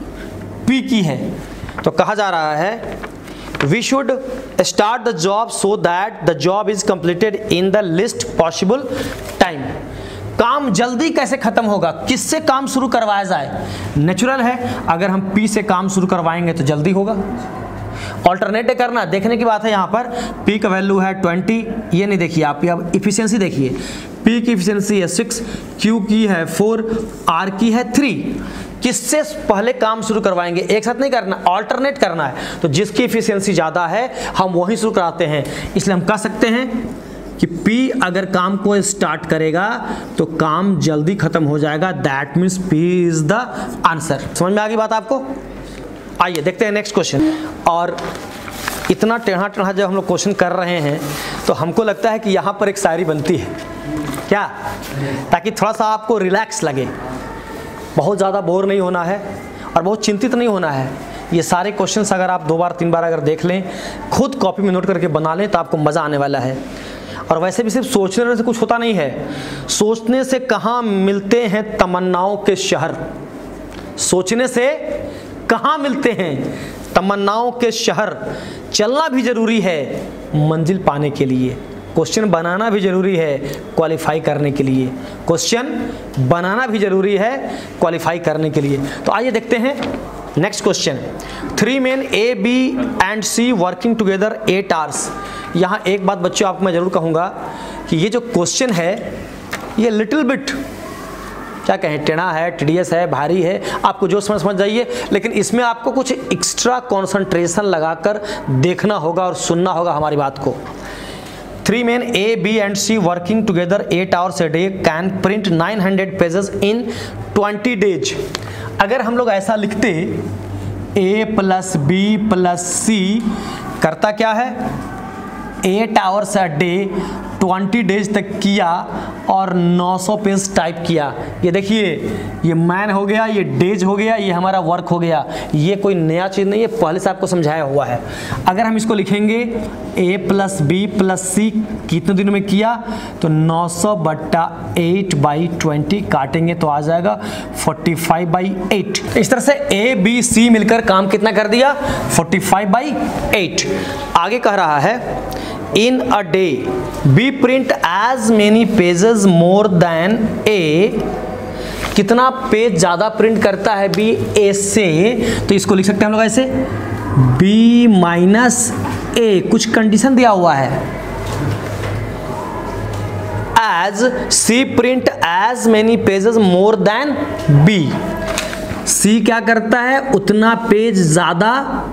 P की है। तो कहा जा रहा है we should start the job so that the job is completed in the least possible time. काम जल्दी कैसे खत्म होगा, किससे काम शुरू करवाया जाए, नेचुरल है अगर हम P से काम शुरू करवाएंगे तो जल्दी होगा। ऑल्टरनेट करना देखने की बात है। यहाँ पर P का वैल्यू है ट्वेंटी, ये नहीं देखिए आप, अब इफिशियंसी देखिए, P की इफिशियंसी है सिक्स, Q की है फोर, R की है थ्री। किससे पहले काम शुरू करवाएंगे, एक साथ नहीं करना, ऑल्टरनेट करना है। तो जिसकी इफिशियंसी ज़्यादा है हम वही शुरू कराते हैं। इसलिए हम कह सकते हैं कि P अगर काम को स्टार्ट करेगा तो काम जल्दी खत्म हो जाएगा, that means P is the answer. समझ में आ गई बात आपको। आइए देखते हैं नेक्स्ट क्वेश्चन। और इतना टेढ़ा टेढ़ा जब हम लोग क्वेश्चन कर रहे हैं तो हमको लगता है कि यहाँ पर एक शायरी बनती है क्या, ताकि थोड़ा सा आपको रिलैक्स लगे, बहुत ज़्यादा बोर नहीं होना है और बहुत चिंतित नहीं होना है। ये सारे क्वेश्चंस अगर आप दो बार तीन बार अगर देख लें, खुद कॉपी में नोट करके बना लें, तो आपको मज़ा आने वाला है। और वैसे भी सिर्फ सोचने से कुछ होता नहीं है, सोचने से कहाँ मिलते हैं तमन्नाओं के शहर, सोचने से कहाँ मिलते हैं तमन्नाओं के शहर। चलना भी ज़रूरी है मंजिल पाने के लिए, क्वेश्चन बनाना भी ज़रूरी है क्वालिफाई करने के लिए, क्वेश्चन बनाना भी ज़रूरी है क्वालिफाई करने के लिए। तो आइए देखते हैं next question. Three men A B and C working together eight hours. यहाँ एक बात बच्चों आपको मैं ज़रूर कहूँगा कि ये जो क्वेश्चन है ये लिटिल बिट क्या कहें, टेढ़ा है, टीडियस है, भारी है, आपको जो समझ समझ जाइए, लेकिन इसमें आपको कुछ एक्स्ट्रा कंसंट्रेशन लगाकर देखना होगा और सुनना होगा हमारी बात को। Three men A B and C working together eight hours a day can print nine hundred pages in twenty days. अगर हम लोग ऐसा लिखते A plus B plus C करता क्या है, eight hours a day twenty days तक किया और नौ सौ पेज टाइप किया। ये देखिए, ये मैन हो गया, ये डेज हो गया, ये हमारा वर्क हो गया। ये कोई नया चीज़ नहीं है, पहले से आपको समझाया हुआ है। अगर हम इसको लिखेंगे A plus B plus C कितने दिनों में किया, तो नौ सौ बट्टा एट बाई ट्वेंटी काटेंगे तो आ जाएगा फोर्टी फाइव बाई एट। इस तरह से ए बी सी मिलकर काम कितना कर दिया, फोर्टी फाइव बाई एट। आगे कह रहा है in a day B print as many pages more than A. कितना पेज ज़्यादा प्रिंट करता है बी ए से, तो इसको लिख सकते हैं हम लोग ऐसे बी माइनस ए, कुछ कंडीशन दिया हुआ है। As C print as many pages more than B, C क्या करता है, उतना पेज ज़्यादा,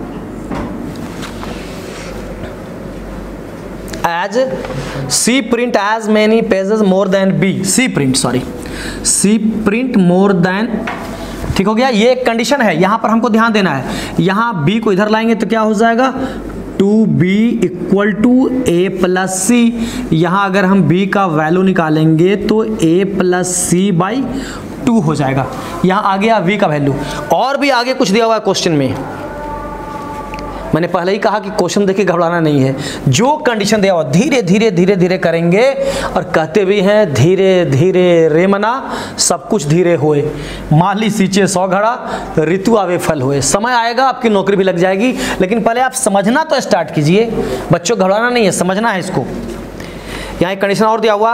as C print as many pages more than B, C print sorry C print more than, ठीक हो गया। ये एक कंडीशन है, यहां पर हमको ध्यान देना है। यहां बी को इधर लाएंगे तो क्या हो जाएगा, two B equal to A plus C. यहां अगर हम बी का वैल्यू निकालेंगे तो A plus C by two हो जाएगा। यहां आ गया वी का वैल्यू। और भी आगे कुछ दिया हुआ है क्वेश्चन में, मैंने पहले ही कहा कि क्वेश्चन देखिए घबराना नहीं है, जो कंडीशन दिया हुआ धीरे धीरे धीरे धीरे करेंगे। और कहते भी हैं धीरे धीरे रे मना सब कुछ धीरे होए, माली सींचे सौ घड़ा ऋतु आवे फल होए। समय आएगा आपकी नौकरी भी लग जाएगी, लेकिन पहले आप समझना तो स्टार्ट कीजिए बच्चों, घबराना नहीं है, समझना है इसको। यहाँ एक कंडीशन और दिया हुआ,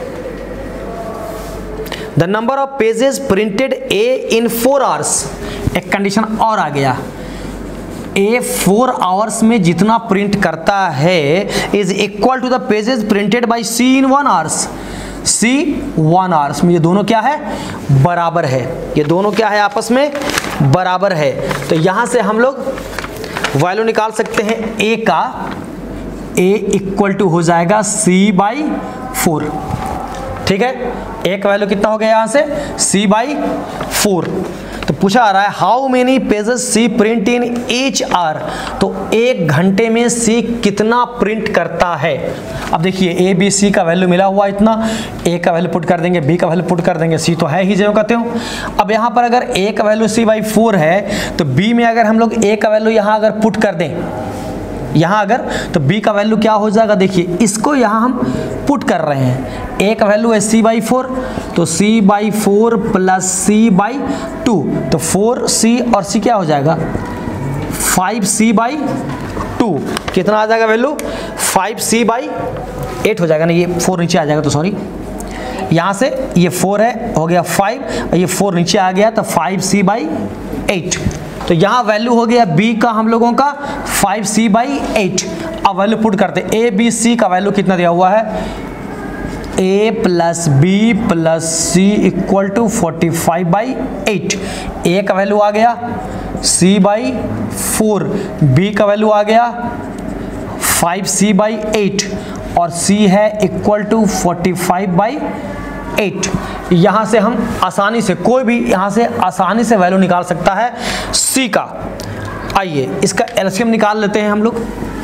the number of pages printed A in four hours. एक कंडीशन और आ गया, ए फोर आवर्स में जितना प्रिंट करता है is equal to the pages printed by C in one hours. C one hours में ये दोनों क्या है, बराबर है। ये दोनों क्या है, आपस में बराबर है। तो यहां से हम लोग वैल्यू निकाल सकते हैं ए का, ए इक्वल टू हो जाएगा सी बाई फोर। ठीक है, ए का वैल्यू कितना हो गया यहां से, सी बाई फोर। तो पूछा आ रहा है how many pages C print in each hour, तो एक घंटे में सी कितना प्रिंट करता है। अब देखिए ए बी सी का वैल्यू मिला हुआ इतना, ए का वैल्यू पुट कर देंगे, बी का वैल्यू पुट कर देंगे, सी तो है ही जो कहते हो। अब यहाँ पर अगर ए का वैल्यू सी बाई फोर है, तो बी में अगर हम लोग ए का वैल्यू यहाँ अगर पुट कर दें यहाँ अगर, तो बी का वैल्यू क्या हो जाएगा, देखिए इसको यहाँ हम पुट कर रहे हैं। ए का वैल्यू है सी बाई फोर, तो C by four plus C by two, तो फोर सी और सी क्या हो जाएगा, फाइव सी बाई टू। कितना आ जाएगा value, five C by eight हो जाएगा ना, ये फोर नीचे आ जाएगा तो सॉरी, यहाँ से ये फोर है हो गया फाइव, और ये फोर नीचे आ गया तो फाइव सी बाई एट। तो यहाँ वैल्यू हो गया बी का हम लोगों का फाइव सी बाई एट। अब वैल्यू पुट करते, ए बी सी का वैल्यू कितना दिया हुआ है, A plus B plus C equal to forty five by eight. A का वैल्यू आ गया सी बाई फोर, बी का वैल्यू आ गया फाइव सी बाई एट, और सी है equal to forty five by eight. यहाँ से हम आसानी से, कोई भी यहाँ से आसानी से वैल्यू निकाल सकता है सी का। आइए इसका एलसीएम निकाल लेते हैं हम लोग,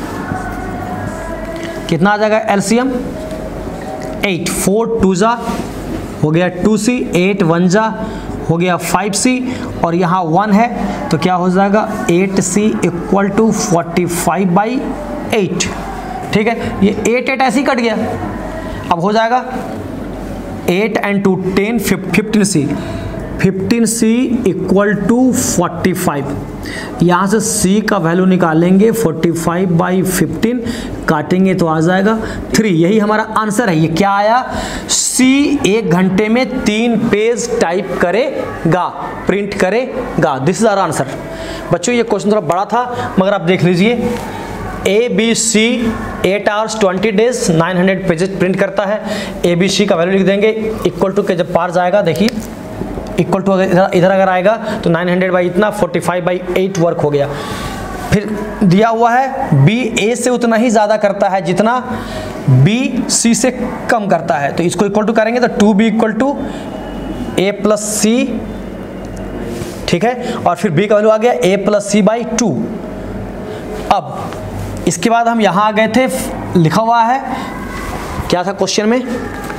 कितना आ जाएगा एलसीएम, एट, फोर टू जा हो गया टू सी, एट वन जा हो गया फाइव सी और यहाँ वन है तो क्या हो जाएगा eight C equal to forty five by eight. ठीक है, ये एट एट ऐसे ही कट गया। अब हो जाएगा eight and two ten, fifteen C, fifteen C equal to forty five. यहाँ से c का वैल्यू निकालेंगे फोर्टी फाइव बाई फिफ्टीन, काटेंगे तो आ जाएगा थ्री। यही हमारा आंसर है। ये क्या आया, c एक घंटे में तीन पेज टाइप करेगा, प्रिंट करेगा। This is our answer. बच्चों ये क्वेश्चन थोड़ा बड़ा था मगर आप देख लीजिए, A B C eight hours twenty days nine hundred pages print करता है। ए बी सी का वैल्यू लिख देंगे इक्वल टू के जब पार जाएगा, देखिए इक्वल टू इधर इधर अगर आएगा तो नाइन हंड्रेड बाई इतना forty five by eight work हो गया। फिर दिया हुआ है बी ए से उतना ही ज़्यादा करता है जितना बी सी से कम करता है, तो इसको इक्वल टू करेंगे तो two B equal to A plus C. ठीक है, और फिर बी का वैल्यू आ गया A plus C by two. अब इसके बाद हम यहाँ आ गए थे, लिखा हुआ है क्या था क्वेश्चन में,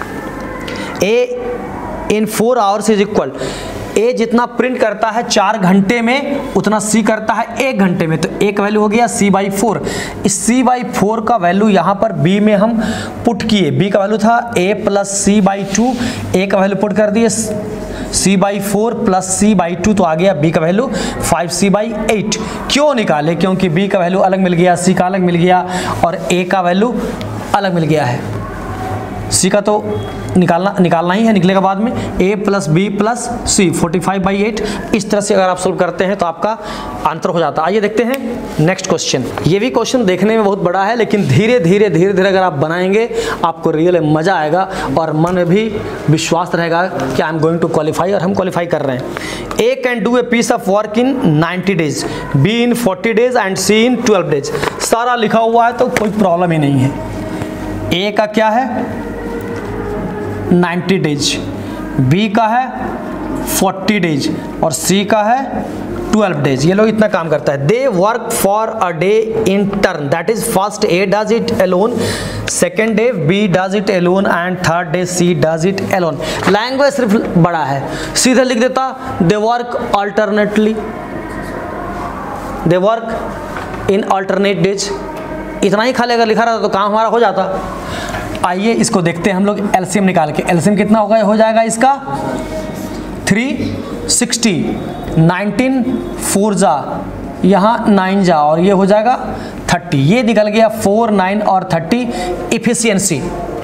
A in four hours is equal, A जितना प्रिंट करता है चार घंटे में उतना सी करता है एक घंटे में, तो एक वैल्यू हो गया सी बाई फोर। इस सी बाई फोर का वैल्यू यहाँ पर बी में हम पुट किए, बी का वैल्यू था A plus C by two, A का वैल्यू पुट कर दिए C by four plus C by two, तो आ गया बी का value five C by eight. क्यों निकाले, क्योंकि बी का वैल्यू अलग मिल गया, सी का अलग मिल गया और ए का वैल्यू अलग मिल गया है। सी का तो निकालना निकालना ही है, निकलेगा बाद में। A plus B plus C forty five by eight. इस तरह से अगर आप सोल्व करते हैं तो आपका आंसर हो जाता है। आइए देखते हैं नेक्स्ट क्वेश्चन। ये भी क्वेश्चन देखने में बहुत बड़ा है लेकिन धीरे धीरे धीरे धीरे अगर आप बनाएंगे आपको रियल मज़ा आएगा और मन में भी विश्वास रहेगा कि I am going to qualify, और हम क्वालिफाई कर रहे हैं। A can do a piece of work in ninety days, B in forty days and C in twelve days. सारा लिखा हुआ है तो कोई प्रॉब्लम ही नहीं है। ए का क्या है नाइन्टी डेज, बी का है फोर्टी डेज और सी का है ट्वेल्व डेज। ये लोग इतना काम करता है। They work for a day in turn, that is first A does it alone, second day B does it alone and third day C does it alone. Language सिर्फ बड़ा है, सीधे लिख देता they work alternately, they work in alternate days. इतना ही खाली अगर लिखा रहता तो काम हमारा हो जाता। आइए इसको देखते हैं हम लोग एलसीएम निकाल के। एलसीएम कितना होगा, हो जाएगा इसका थ्री सिक्सटी, नाइनटीन फोर जा, यहाँ नाइन जा और ये हो जाएगा थर्टी। ये निकल गया फोर, नाइन और thirty efficiency.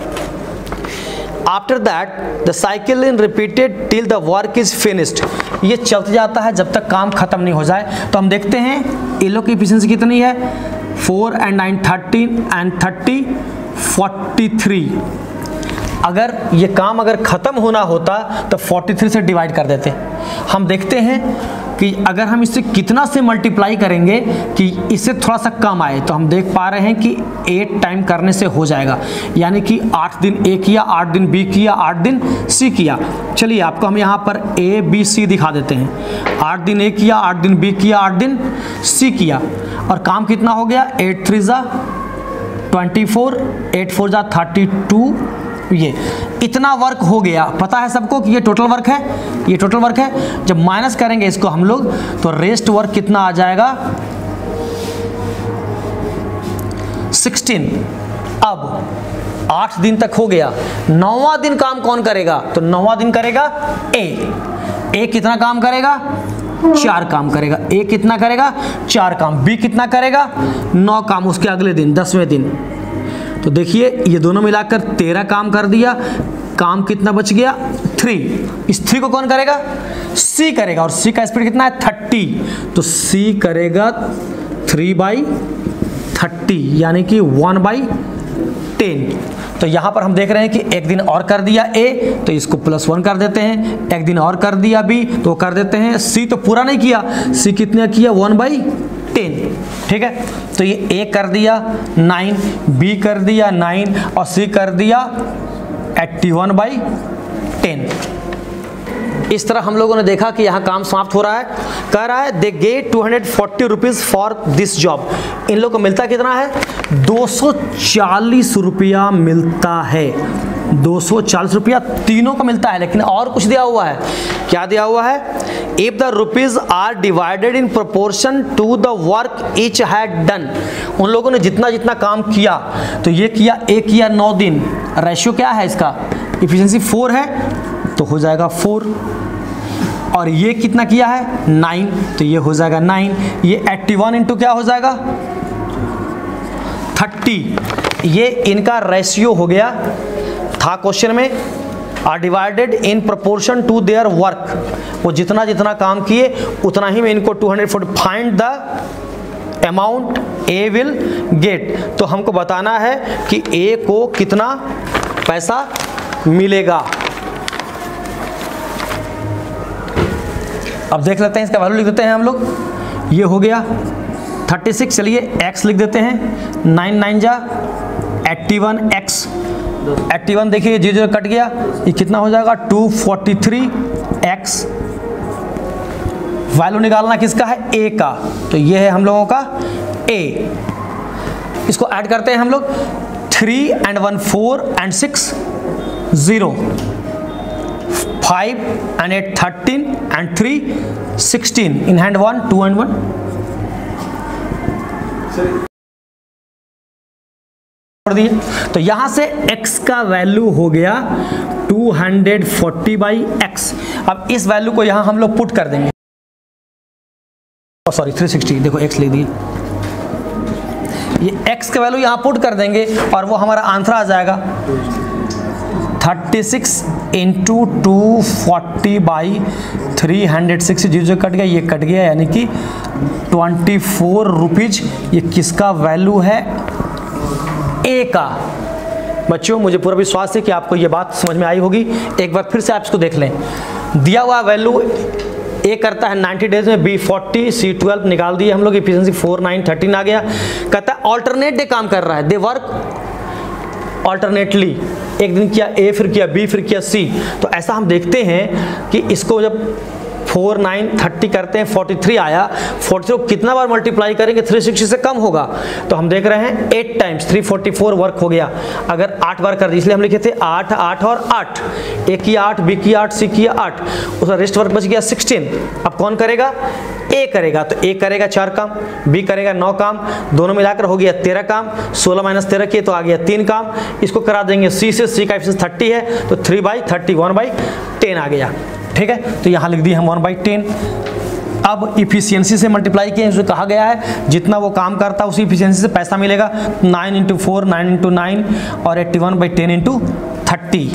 After that the cycle in repeated till the work is finished. ये चलते जाता है जब तक काम खत्म नहीं हो जाए। तो हम देखते हैं ये लोग की इफिशियंसी कितनी है, four and nine thirteen and thirty forty three. अगर ये काम अगर ख़त्म होना होता तो फोर्टी थ्री से डिवाइड कर देते। हम देखते हैं कि अगर हम इससे कितना से मल्टीप्लाई करेंगे कि इससे थोड़ा सा कम आए, तो हम देख पा रहे हैं कि एट टाइम करने से हो जाएगा, यानी कि आठ दिन ए किया, आठ दिन बी किया, आठ दिन सी किया। चलिए आपको हम यहाँ पर ए बी सी दिखा देते हैं। आठ दिन ए किया, आठ दिन बी किया, आठ दिन सी किया और काम कितना हो गया, एट थ्री ज़ा ट्वेंटी फोर, एट फोर जा थर्टी टू। ये इतना वर्क हो गया। पता है सबको कि ये टोटल वर्क है, ये टोटल वर्क है। जब माइनस करेंगे इसको हम लोग तो रेस्ट वर्क कितना आ जाएगा, सिक्सटीन। अब आठ दिन तक हो गया, नौवां दिन काम कौन करेगा, तो नौवां दिन करेगा ए। ए कितना काम करेगा, चार काम करेगा। ए कितना करेगा, चार काम। बी कितना करेगा, नौ काम उसके अगले दिन, दसवें दिन। तो देखिए ये दोनों मिलाकर तेरह काम कर दिया। काम कितना बच गया, थ्री। इस थ्री को कौन करेगा, सी करेगा और सी का स्पीड कितना है, थर्टी। तो सी करेगा थ्री बाई थर्टी यानी कि वन बाई टेन। तो यहाँ पर हम देख रहे हैं कि एक दिन और कर दिया ए तो इसको प्लस वन कर देते हैं, एक दिन और कर दिया बी तो कर देते हैं। सी तो पूरा नहीं किया, सी कितने किया, वन बाई टेन। ठीक है, तो ये ए कर दिया नाइन, बी कर दिया नाइन और सी कर दिया एट्टी वन बाई टेन। इस तरह हम लोगों ने देखा कि यहाँ काम समाप्त हो रहा है। कह रहा है they get two hundred forty rupees for this job. इन लोगों को मिलता कितना है, दो सौ चालीस रुपया मिलता है। दो सौ चालीस रुपया तीनों को मिलता है, लेकिन और कुछ दिया हुआ है। क्या दिया हुआ है, if the rupees are divided in proportion to the work each had done, उन लोगों ने जितना जितना काम किया, तो ये किया एक किया नौ दिन, रेशियो क्या है इसका, इफिशिएंसी फोर है तो हो जाएगा फोर, और ये कितना किया है नाइन, तो ये हो जाएगा नाइन, ये एट्टी वन इंटू क्या हो जाएगा थर्टी, ये इनका रेशियो हो गया, था क्वेश्चन में are divided in proportion to their work, वो जितना जितना काम किए उतना ही में इनको two hundred forty, find the amount A will get, तो हमको बताना है कि ए को कितना पैसा मिलेगा। अब देख लेते हैं, इसका वैल्यू लिख देते हैं हम लोग, ये हो गया थर्टी सिक्स, चलिए x लिख देते हैं, नाइन नाइन जा eighty one x, eighty one देखिए जीरो जीरो कट गया, ये कितना हो जाएगा two forty three x, value निकालना किसका है a का, तो ये है हम लोगों का a, इसको ऐड करते हैं हम लोग, three and one four and six zero, five and eight thirteen and three sixteen, in hand one two and one, तो यहां से x का वैल्यू हो गया two hundred forty by x. अब इस वैल्यू को यहां हम लोग पुट कर देंगे, सॉरी थ्री सिक्सटी, देखो x लिख दिए, ये x का वैल्यू यहां पुट कर देंगे और वो हमारा आंसर आ जाएगा thirty six into two forty by three hundred sixty, zero जो कट गया ये कट गया, यानी कि ट्वेंटी फोर रुपीज, ये किसका वैल्यू है ए का। बच्चों मुझे पूरा विश्वास है कि आपको ये बात समझ में आई होगी, एक बार फिर से आप इसको देख लें, दिया हुआ वैल्यू ए करता है नाइन्टी डेज में, बी फोर्टी, सी ट्वेल्व निकाल दिए हम लोग, एफिशिएंसी फोर नाइन थर्टीन आ गया, कहता है ऑल्टरनेट डे काम कर रहा है, दे वर्क ऑल्टरनेटली, एक दिन किया ए फिर किया बी फिर किया सी, तो ऐसा हम देखते हैं कि इसको जब फोर नाइन थर्टी करते हैं फोर्टी थ्री आया, फोर्टी थ्री को कितना बार मल्टीप्लाई करेंगे थ्री सिक्सटी से कम होगा, तो हम देख रहे हैं eight times three forty four work हो गया, अगर आठ बार कर दी, इसलिए हम लिखे थे आठ आठ और आठ, ए की आठ, बी की आठ, सी की आठ, उसका रेस्ट वर्क बच गया सिक्सटीन। अब कौन करेगा, ए करेगा, तो ए करेगा चार काम, बी करेगा नौ काम, दोनों मिलाकर हो गया तेरह काम, सोलह माइनस तेरह किए तो आ गया तीन काम, इसको करा देंगे सी से, सी का एफिशिएंसी थर्टी है तो three by thirty one by ten आ गया, ठीक है, तो यहाँ लिख दिए हम वन बाई टेन। अब इफिशियंसी से मल्टीप्लाई किए, उसमें कहा गया है जितना वो काम करता है उसी इफिशियंसी से पैसा मिलेगा, nine into four, nine into nine और eighty one by ten into thirty,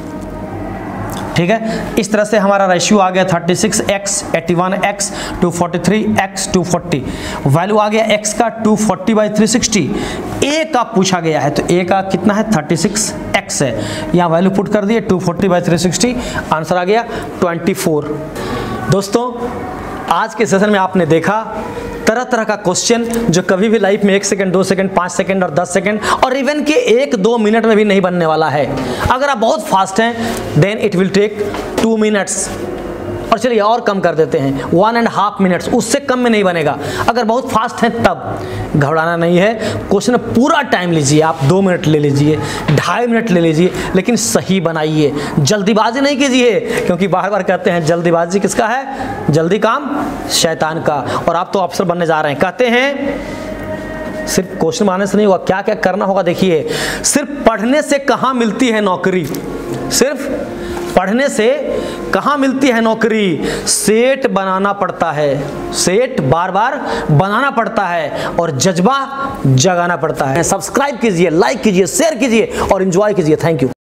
ठीक है, इस तरह से हमारा रेशियो आ गया thirty six x, eighty one x, two forty three x, two forty, value आ गया x का two forty by three sixty, A का पूछा गया है, तो ए का कितना है थर्टी सिक्स एक्स है, यहाँ वैल्यू पुट कर दिए two forty by three sixty, answer आ गया ट्वेंटी फोर। दोस्तों आज के सेशन में आपने देखा तरह तरह का क्वेश्चन जो कभी भी लाइफ में एक सेकंड, दो सेकंड, पाँच सेकंड और दस सेकंड और इवन के एक दो मिनट में भी नहीं बनने वाला है। अगर आप बहुत फास्ट हैं then it will take two minutes, और चलिए और कम कर देते हैं वन एंड हाफ मिनट्स, उससे कम में नहीं बनेगा। अगर बहुत फास्ट हैं तब घबराना नहीं है, क्वेश्चन पूरा टाइम लीजिए, आप दो मिनट ले लीजिए, ढाई मिनट ले लीजिए, लेकिन सही बनाइए, जल्दीबाजी नहीं कीजिए, क्योंकि बार बार कहते हैं जल्दीबाजी किसका है, जल्दी काम शैतान का। और आप तो अफसर बनने जा रहे हैं, कहते हैं सिर्फ क्वेश्चन बनाने से नहीं होगा, क्या क्या करना होगा देखिए, सिर्फ पढ़ने से कहाँ मिलती है नौकरी, सिर्फ पढ़ने से कहाँ मिलती है नौकरी, सेट बनाना पड़ता है, सेट बार बार बनाना पड़ता है और जज्बा जगाना पड़ता है। सब्सक्राइब कीजिए, लाइक कीजिए, शेयर कीजिए और एंजॉय कीजिए। Thank you.